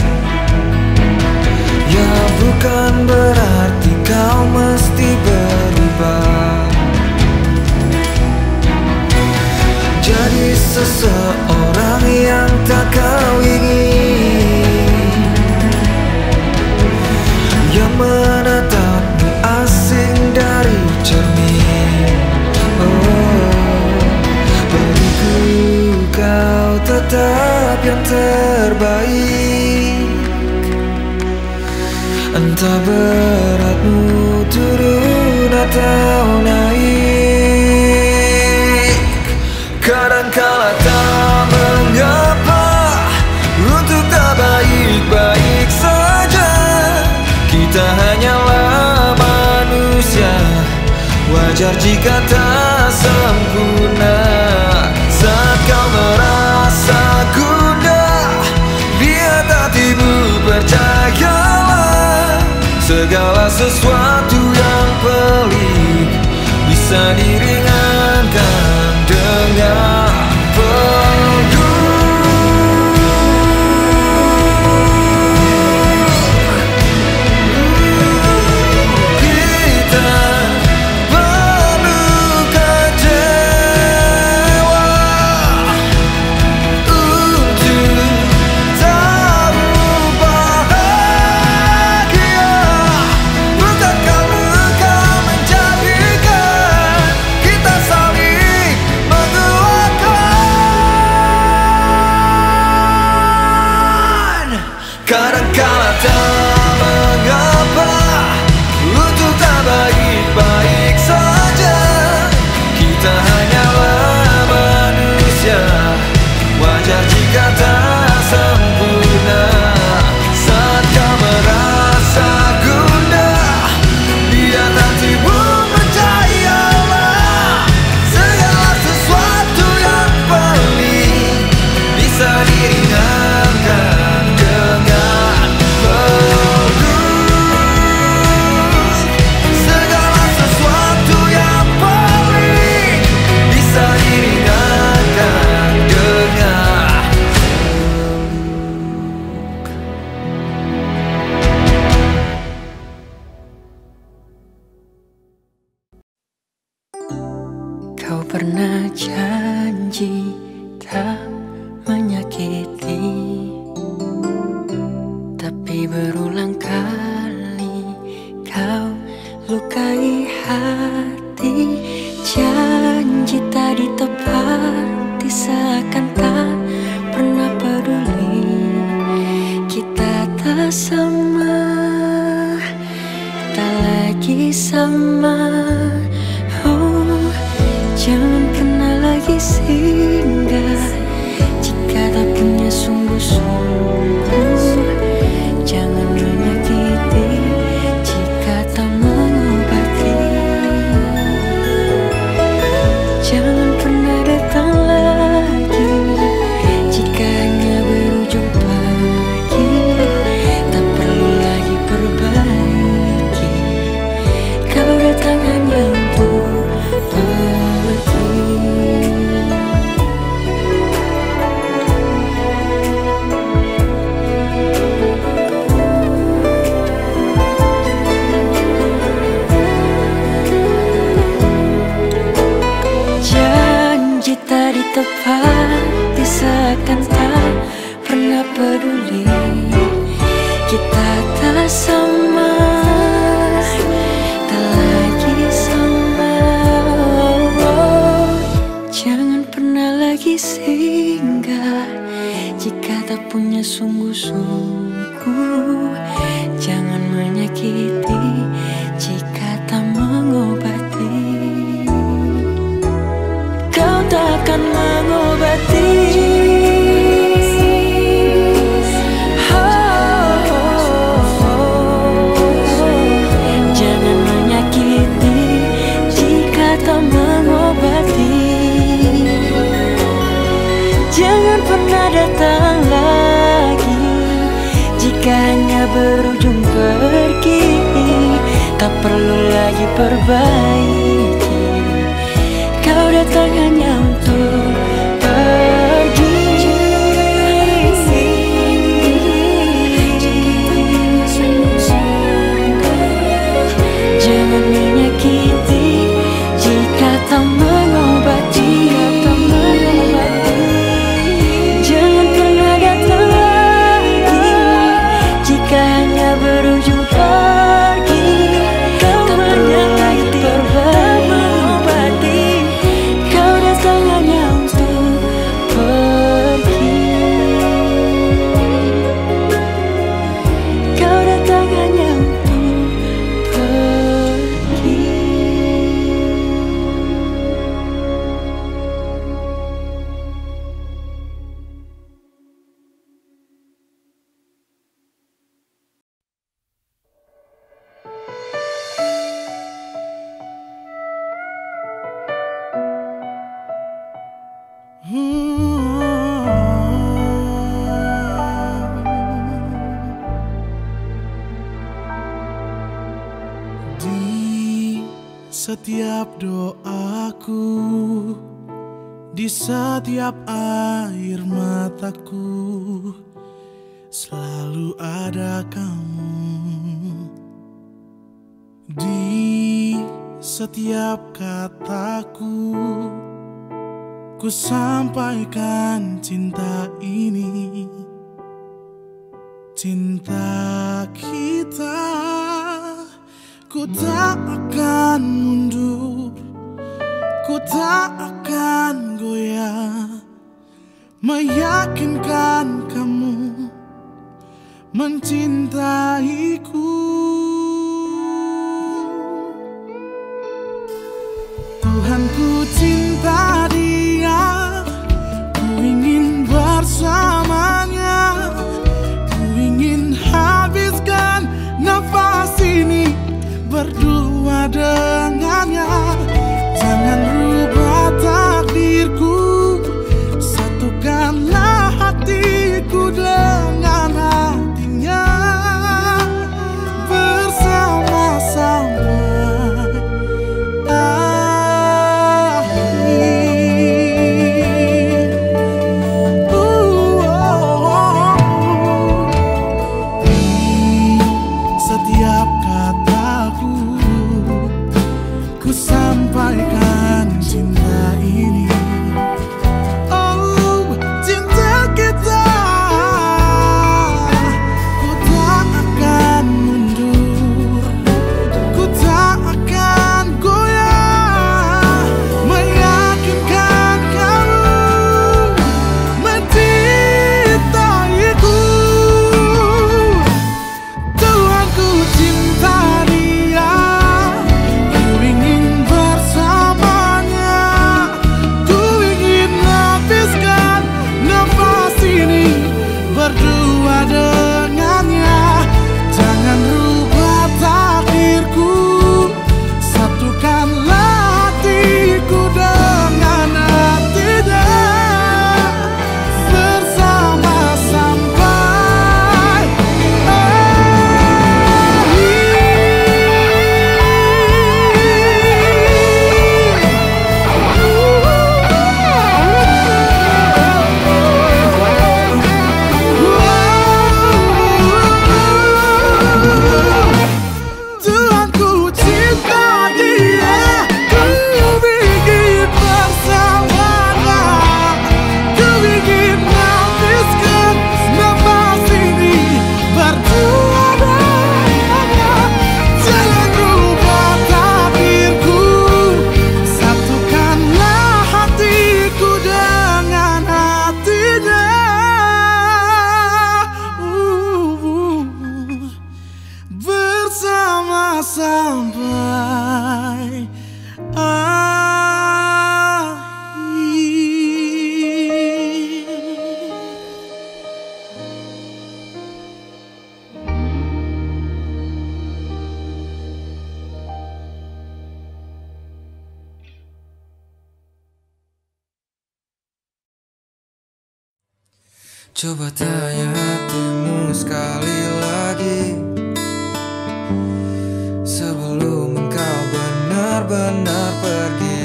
Ya bukan berarti kau mesti berubah. Jadi seseorang yang tak kau ingin, yang menatapmu asing dari cermin. Oh, bagiku kau tetap yang terbaik. Entah beratmu turun atau naik. Kadangkala tak mengapa untuk tak baik-baik saja. Kita hanyalah manusia, wajar jika tak sempurna. Saat kau merasa gundah, lihat hatimu, percayalah. Segala sesuatu yang pelik bisa diringankan dengan peluk. Kadangkala tak mengapa untuk tak baik-baik saja. Kita hanyalah manusia, wajar jika tak sempurna. Saat kau merasa gundah, lihat hatimu, percayalah. Segala sesuatu yang pelik bisa diringankan dengan peluk. Segala sesuatu yang pelik bisa diringankan dengan peluk. Kau pernah janji tak menyakiti, tapi berulang kali kau lukai hati. Janji tak ditepati, seakan tak pernah peduli. Kita tak sama, tak lagi sama. Oh, jangan pernah lagi singgah jika tak punya sungguh-sungguh. Jangan menyakiti jika tak mengobati. lagi tepat di seakan tak pernah peduli. Kita tak sama, tak lagi sama. Jangan pernah lagi singgah jika tak punya sungguh-sungguh. Jangan menyakiti jika tak mengobati. Kau takkan mengobati. Jangan menyakiti jika tak mengobati. Jangan pernah datang lagi jika hanya berujung pergi. Tak perlu lagi perbaiki. Kau datang hanya untuk pergi. Jangan menyakiti jika tak mengobati. Jangan pernah datang lagi jika hanya berujung pergi. Kau menyakiti tak mengobati. Kau datang hanya untuk pergi. Kau datang hanya untuk pergi. Di setiap doaku, di setiap air mataku, selalu ada kamu. Di setiap kataku, ku sampaikan cinta ini. Cinta kita, ku tak akan mundur, ku tak akan goyah, meyakinkan kamu mencintaiku. Tuhan, ku cinta dia, ku ingin bersamanya, ku ingin habiskan nafas ini berdua dengannya. Jangan rubah takdirku, satukanlah hatiku dengan hatinya. Bersama-sama, ah, Coba tanya hatimu sekali lagi sebelum engkau benar-benar pergi.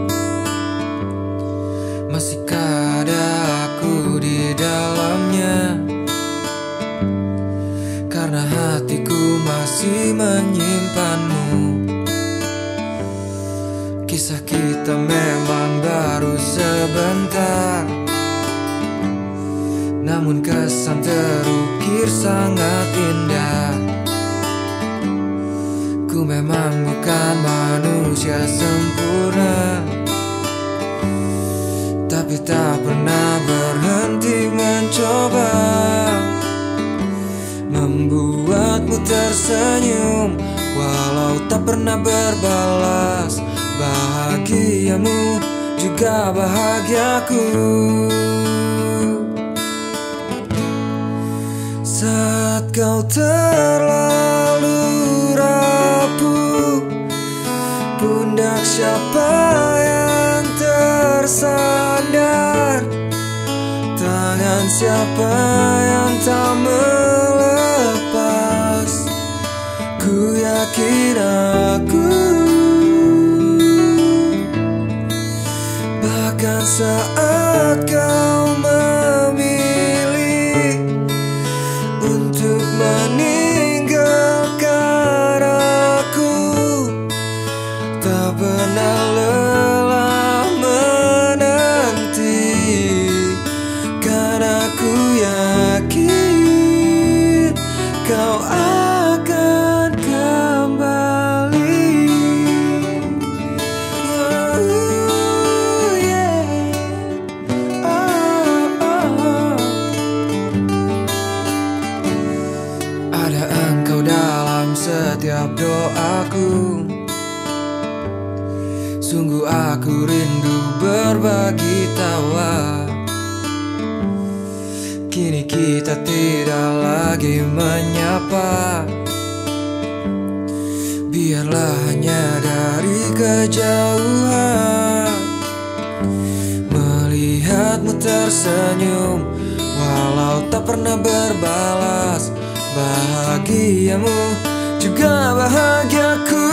Masihkah ada aku di dalamnya? Karena hatiku masih menyimpanmu. Kisah kita memang baru sebentar, namun kesan terukir sangat indah. Ku memang bukan manusia sempurna, tapi tak pernah berhenti mencoba membuatmu tersenyum, walau tak pernah berbalas. Bahagiamu juga bahagiaku. Saat kau terlalu rapuh, pundak siapa yang tersandar? Tangan siapa yang tak melepas? Ku yakin aku, bahkan saat kau memilih untuk meninggalkan aku, tak pernah lelah menanti. Karena ku yakin kau akan kembali. Oh, yeah. Oh, oh, oh. Ada engkau dalam setiap doaku. Sungguh aku rindu berbagi tawa. Kini kita tidak lagi menyapa. Biarlah hanya dari kejauhan melihatmu tersenyum, walau tak pernah berbalas. Bahagiamu juga bahagiaku.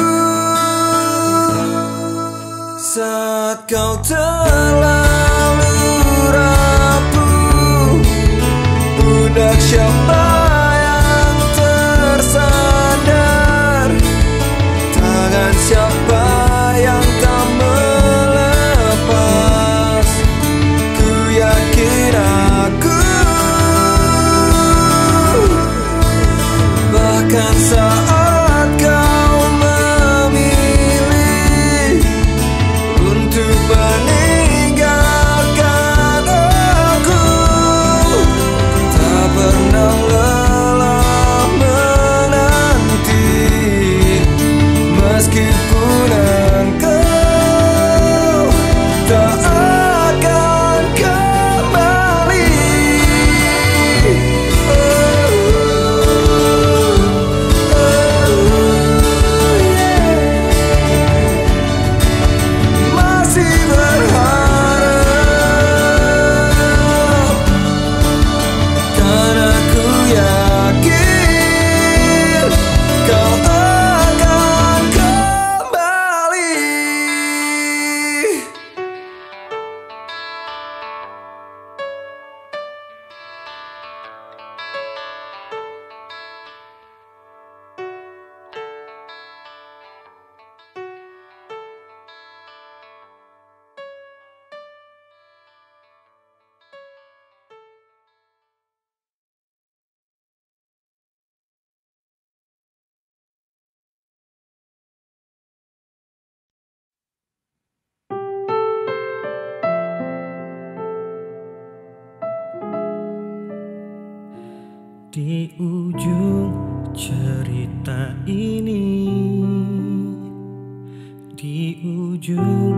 Saat kau terlalu rapuh, pundak siapa yang tersandar? Tangan siapa yang tak melepas? Ku yakin aku, bahkan saat kau memilih untuk meninggalkan aku, tak pernah lelah menanti. Meskipun engkau tak akan kembali. Oh, oh, yeah. Masih berharap, karena ku yakin kau akan kembali. Di ujung cerita ini, di ujung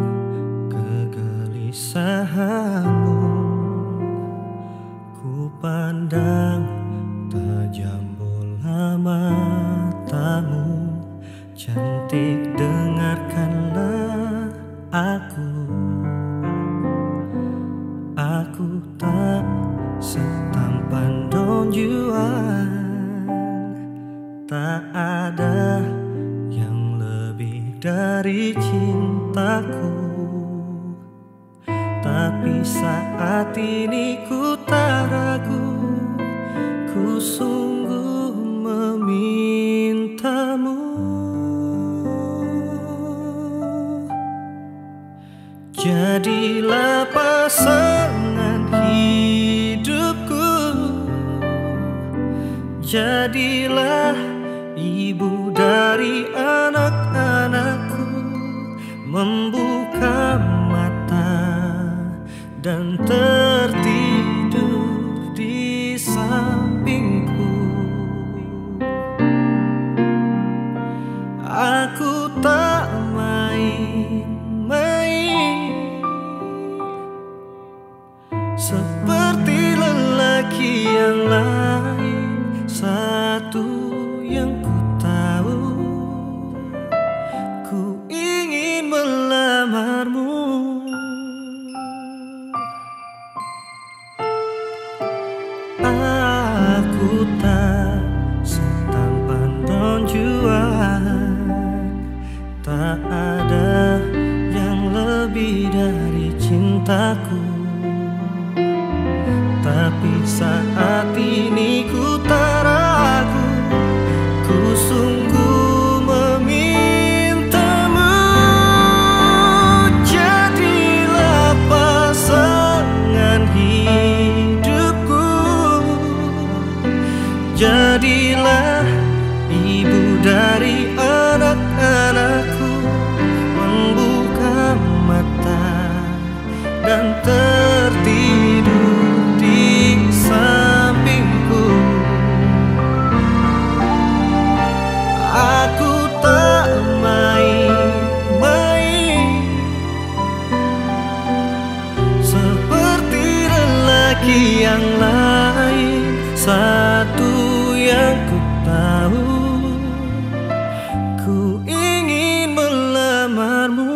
kegelisahanmu, ku pandang tajam bola matamu. Cantik, dengarkanlah aku. Aku tak setang pandang juang, tak ada yang lebih dari cintaku. Tapi saat ini ku tak ragu, ku sungguh memintamu. Jadilah pasangan hidupku, jadilah ibu dari anak-anakku, membuka mata dan tertidur di sampingku. Aku tak main-main seperti lelaki yang lain. Satu yang ku tahu, ku ingin melamarmu. Aku tak setampan Don Juan, tak ada yang lebih dari cintaku. Tapi saat ini ku tak ragu, ku sungguh memintamu. Jadilah pasangan hidupku, jadilah ibu dari anak-anakku, membuka mata dan tertidur di sampingku. Aku tak main-main seperti lelaki yang lain. Satu yang ku tahu, ku ingin melamarmu.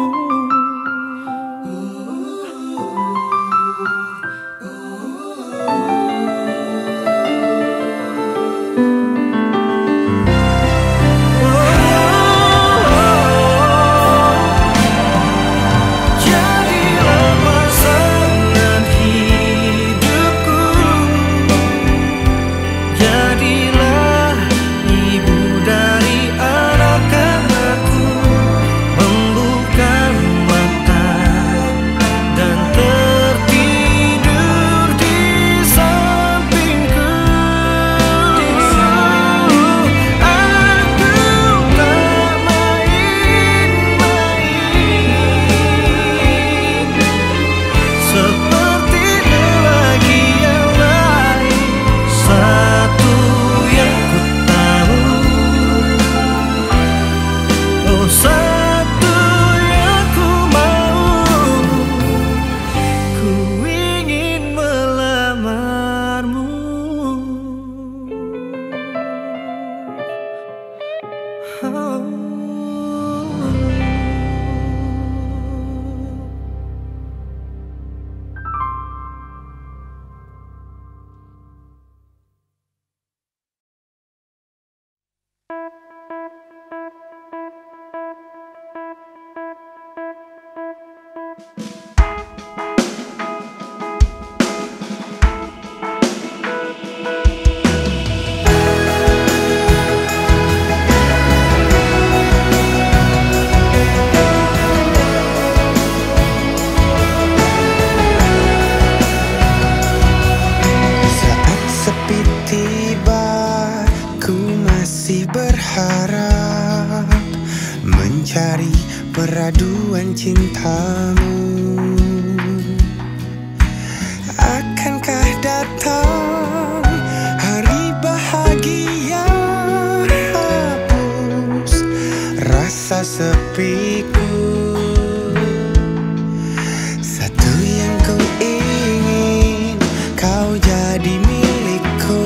Mencari peraduan cintamu, akankah datang hari bahagia, hapus rasa sepiku. Satu yang ku ingin, kau jadi milikku,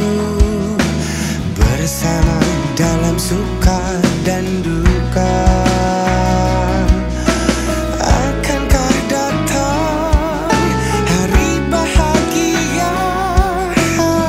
bersama dalam suka dan duka. Akankah datang hari bahagia,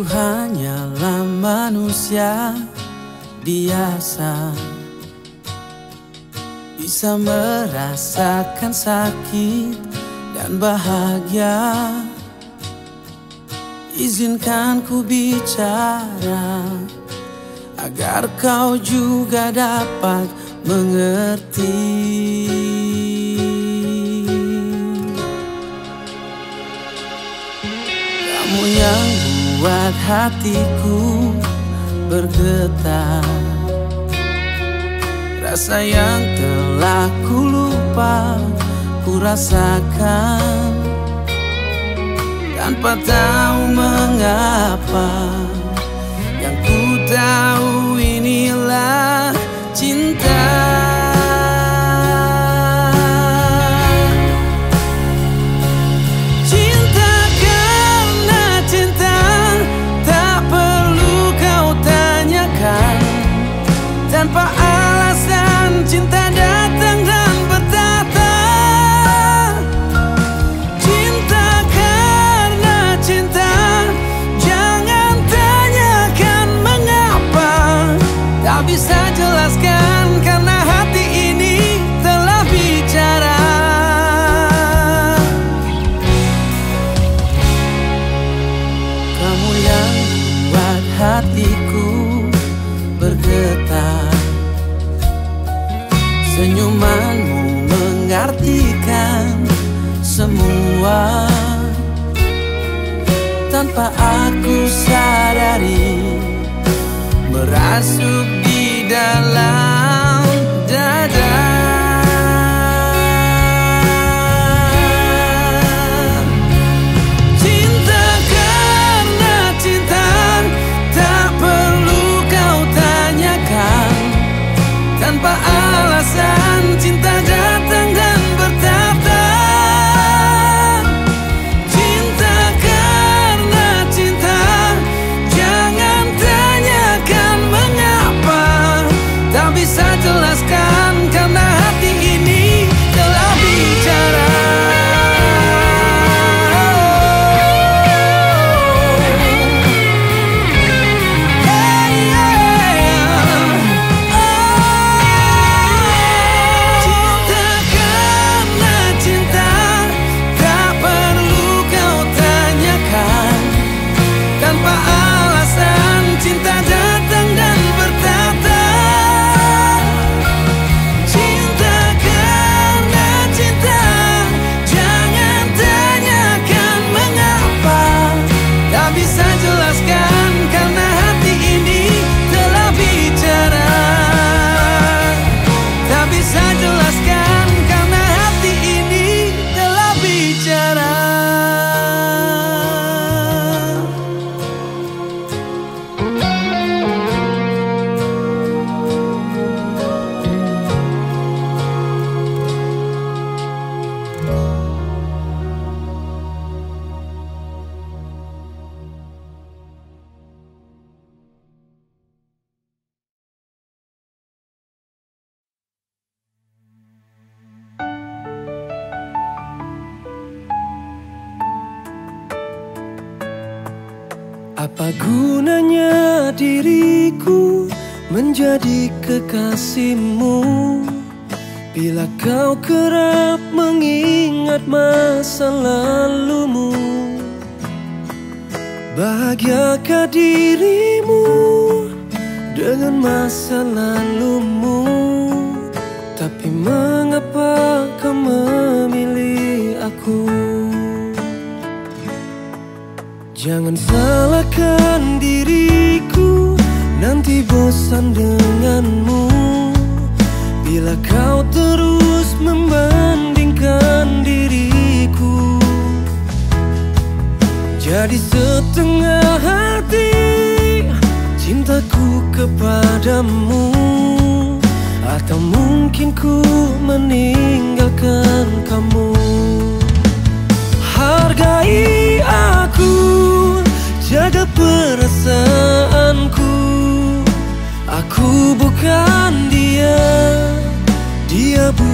hanyalah manusia biasa, bisa merasakan sakit dan bahagia. Izinkan ku bicara agar kau juga dapat mengerti. Kamu yang buat hatiku bergetar, rasa yang telah ku lupa ku rasakan tanpa tahu mengapa. Yang ku tahu inilah cinta. Cinta karena cinta, tak perlu kau tanyakan. Tanpa alasan cinta datang dan bertata. Cinta karena cinta, jangan tanyakan mengapa. Tak bisa jelaskan karena hati ini telah bicara. Kamu yang buat hatiku bergetar, senyumanmu mengartikan semua. Tanpa aku sadari, merasuk di dalam dada. Cinta karena cinta, tak perlu kau tanyakan. Tanpa alasan cinta datang dan bertata. Cinta karena cinta, jangan tanyakan mengapa. Tak bisa jelaskan karena hati ini telah bicara. Apa gunanya diriku menjadi kekasihmu bila kau kerap mengingat masa lalumu? Bahagiakah dirimu dengan masa lalumu? Tapi mengapa kau memilih aku? Jangan salahkan diriku, nanti bosan denganmu bila kau terus membandingkan diriku. Jadi setengah hati cintaku kepadamu, atau mungkin ku meninggalkan kamu. Hargai aku, jaga perasaanku. Aku bukan dia, dia bukan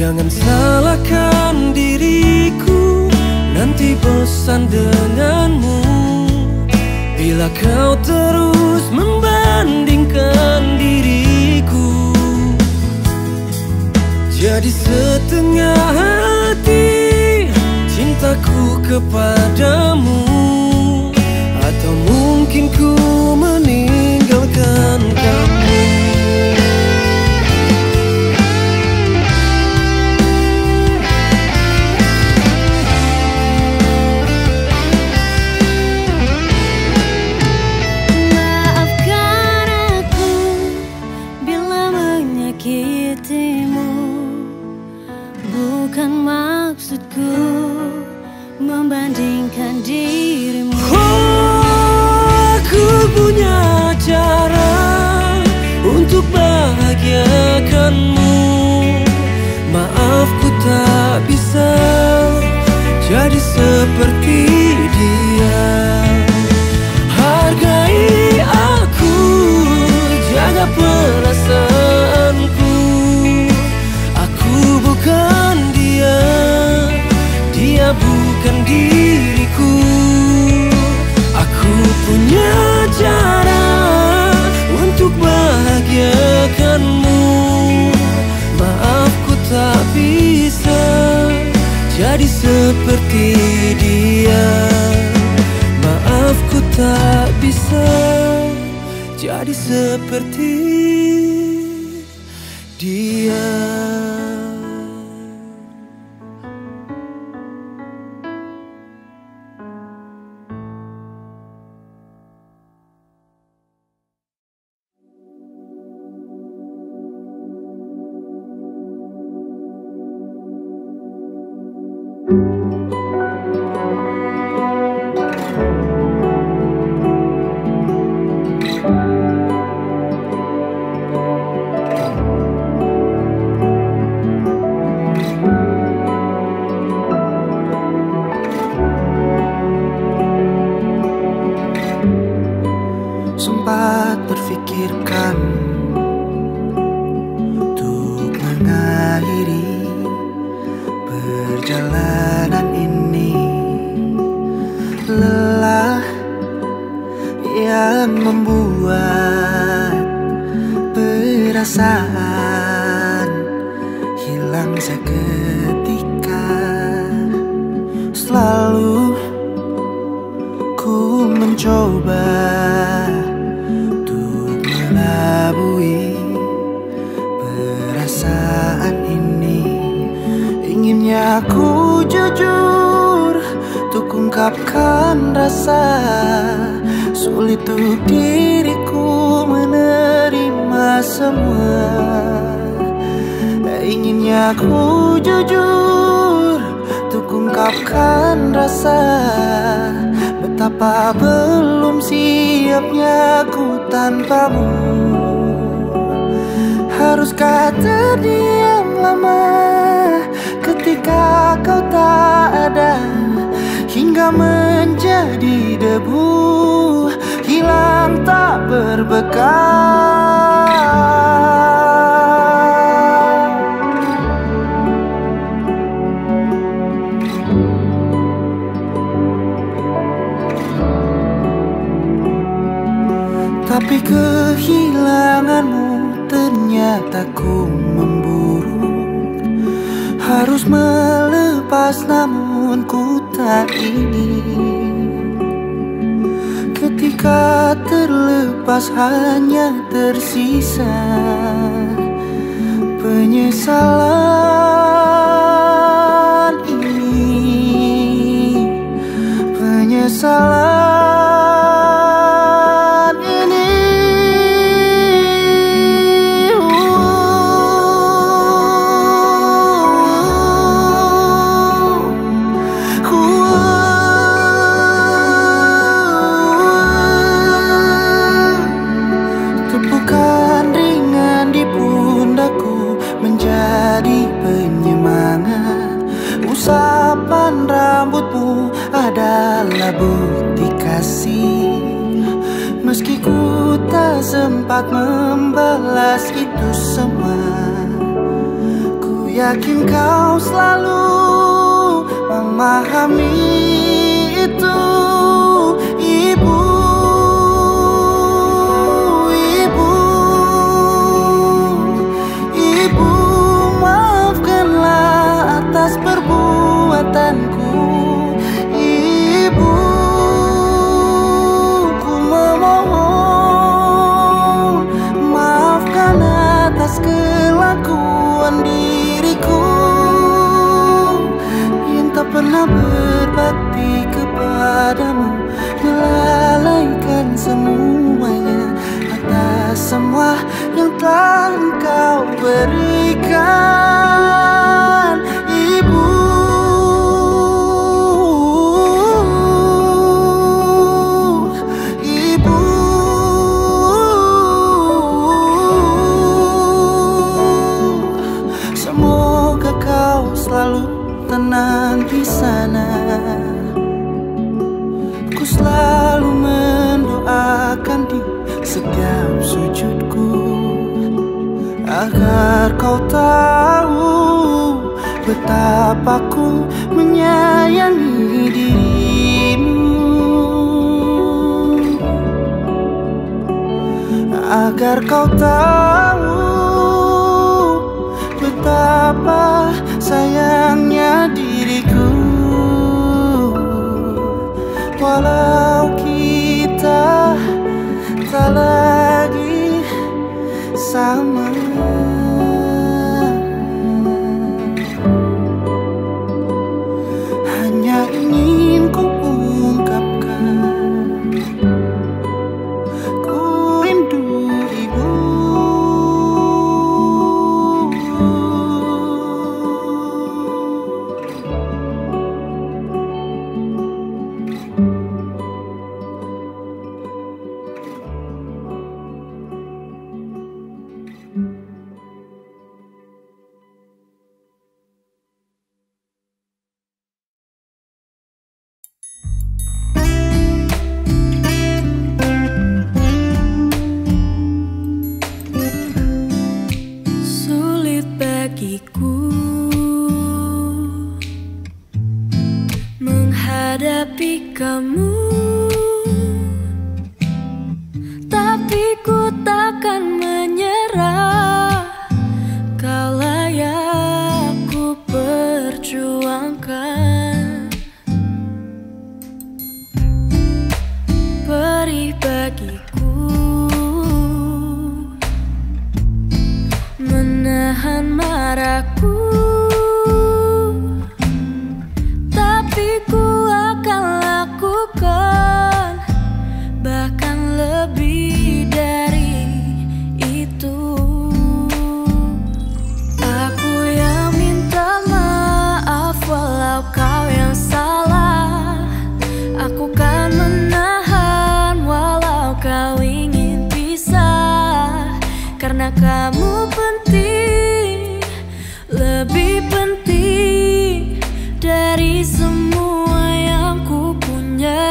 Jangan salahkan diriku, nanti bosan denganmu. Bila kau terus membandingkan diriku, jadi setengah hati cintaku kepadamu. Atau mungkin ku meninggalkan kamu. Maafkan aku bila menyakitimu. Bukan maksudku membandingkan dirimu. Aku punya cara untuk bahagiakanmu. Maaf ku tak bisa jadi seperti dia. Hargai aku, jaga perasaanku. Aku bukan dia, dia bukan diriku. Aku punya cara untuk bahagiakanmu. Maaf ku tak bisa jadi seperti dia. Maaf ku tak bisa jadi seperti dia. Sempat berfikirkan untuk mengakhiri perjalanan ini. Lelah yang membuat perasaan hilang seketika. Selalu ku mencoba untuk melabui perasaan ini. Inginnya ku jujur untuk ungkapkan rasa. Sulit untuk diriku menerima semua. Inginnya ku jujur untuk ungkapkan rasa. Betapa belum siapnya ku tanpamu. Haruskah terdiam lama ketika kau tak ada, hingga menjadi debu, hilang tak berbekal. Tapi kehilanganmu ternyata ku memburu. Harus melepas namun ku tak ingin. Ketika terlepas hanya tersisa penyesalan ini. Penyesalan usapan rambutmu adalah bukti kasih. Meski ku tak sempat membalas itu semua, ku yakin kau selalu memahami itu. Ibu, ibu, ibu, maafkanlah atas perbuatanku. Ibu, ku memohon, maafkan atas kelakuan diriku yang tak pernah berbakti kepadamu, melalaikan semuanya atas semua yang telah engkau berikan. Ibu, ibu, semoga kau selalu tenang di sana. Ku selalu mendoakan di setiap sujudku, agar kau tahu betapa ku menyayangi dirimu, agar kau tahu betapa sayangnya diriku. Walau kita tak lagi sama, hanya ingin ku ungkapkan ku rindu ibu. Sulit bagiku menghadapi kamu, tapi ku takkan menyerah. Kau layak ku perjuangkan. Perih bagiku menahan marahku, tapi ku akan lakukan bahkan lebih dari itu. Aku yang minta maaf walau kau yang salah. Aku kan menahan walau kau ingin pisah, karena kamu penting, lebih penting dari semua yang ku punya.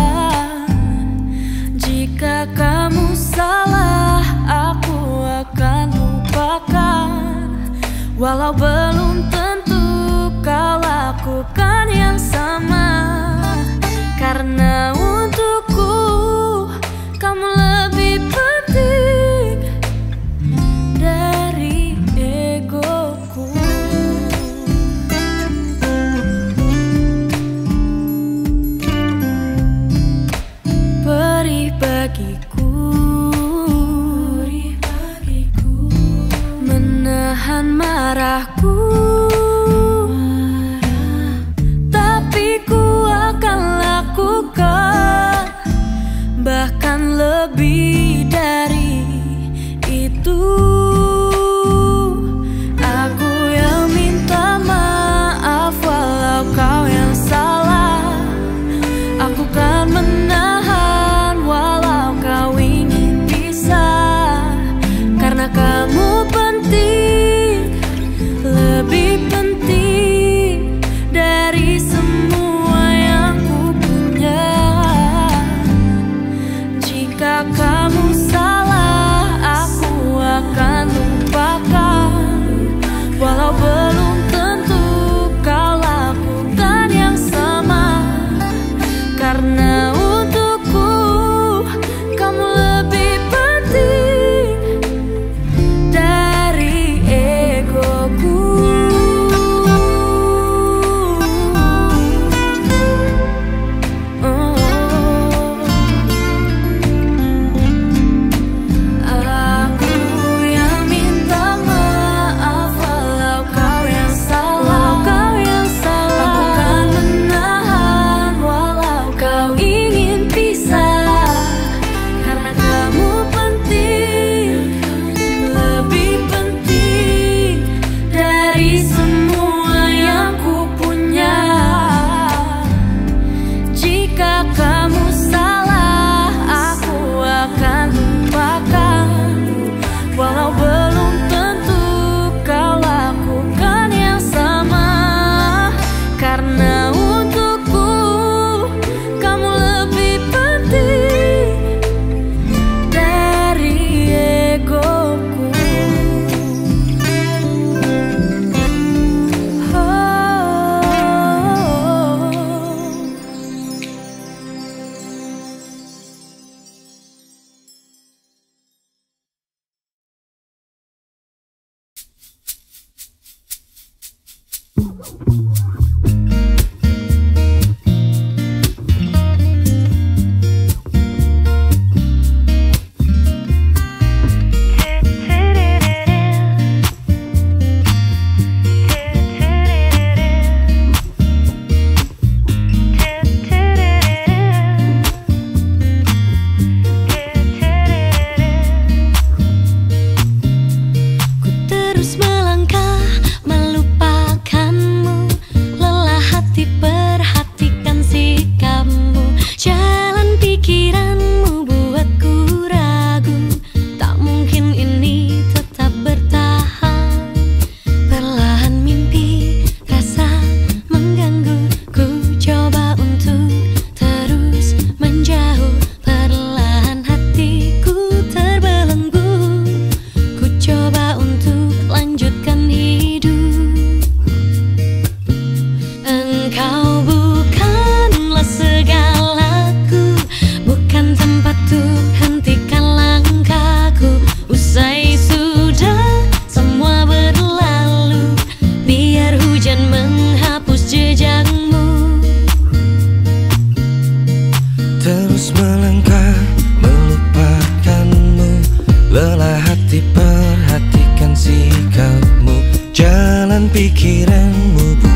Jika kamu salah, aku akan lupakan, walau belum tentu kau lakukan yang sama. Karena untukku kamu lebih penting dari egoku. Perih bagiku, menahan marahku, tapi ku akan lakukan bahkan lebih dari itu. Aku yang minta maaf walau kau yang salah. Aku kan menahan walau kau ingin pisah, karena kamu penting, lebih penting dari semua yang ku punya. Jika kau Terus melangkah melupakanmu, lelah hati perhatikan sikapmu, jalan pikiranmu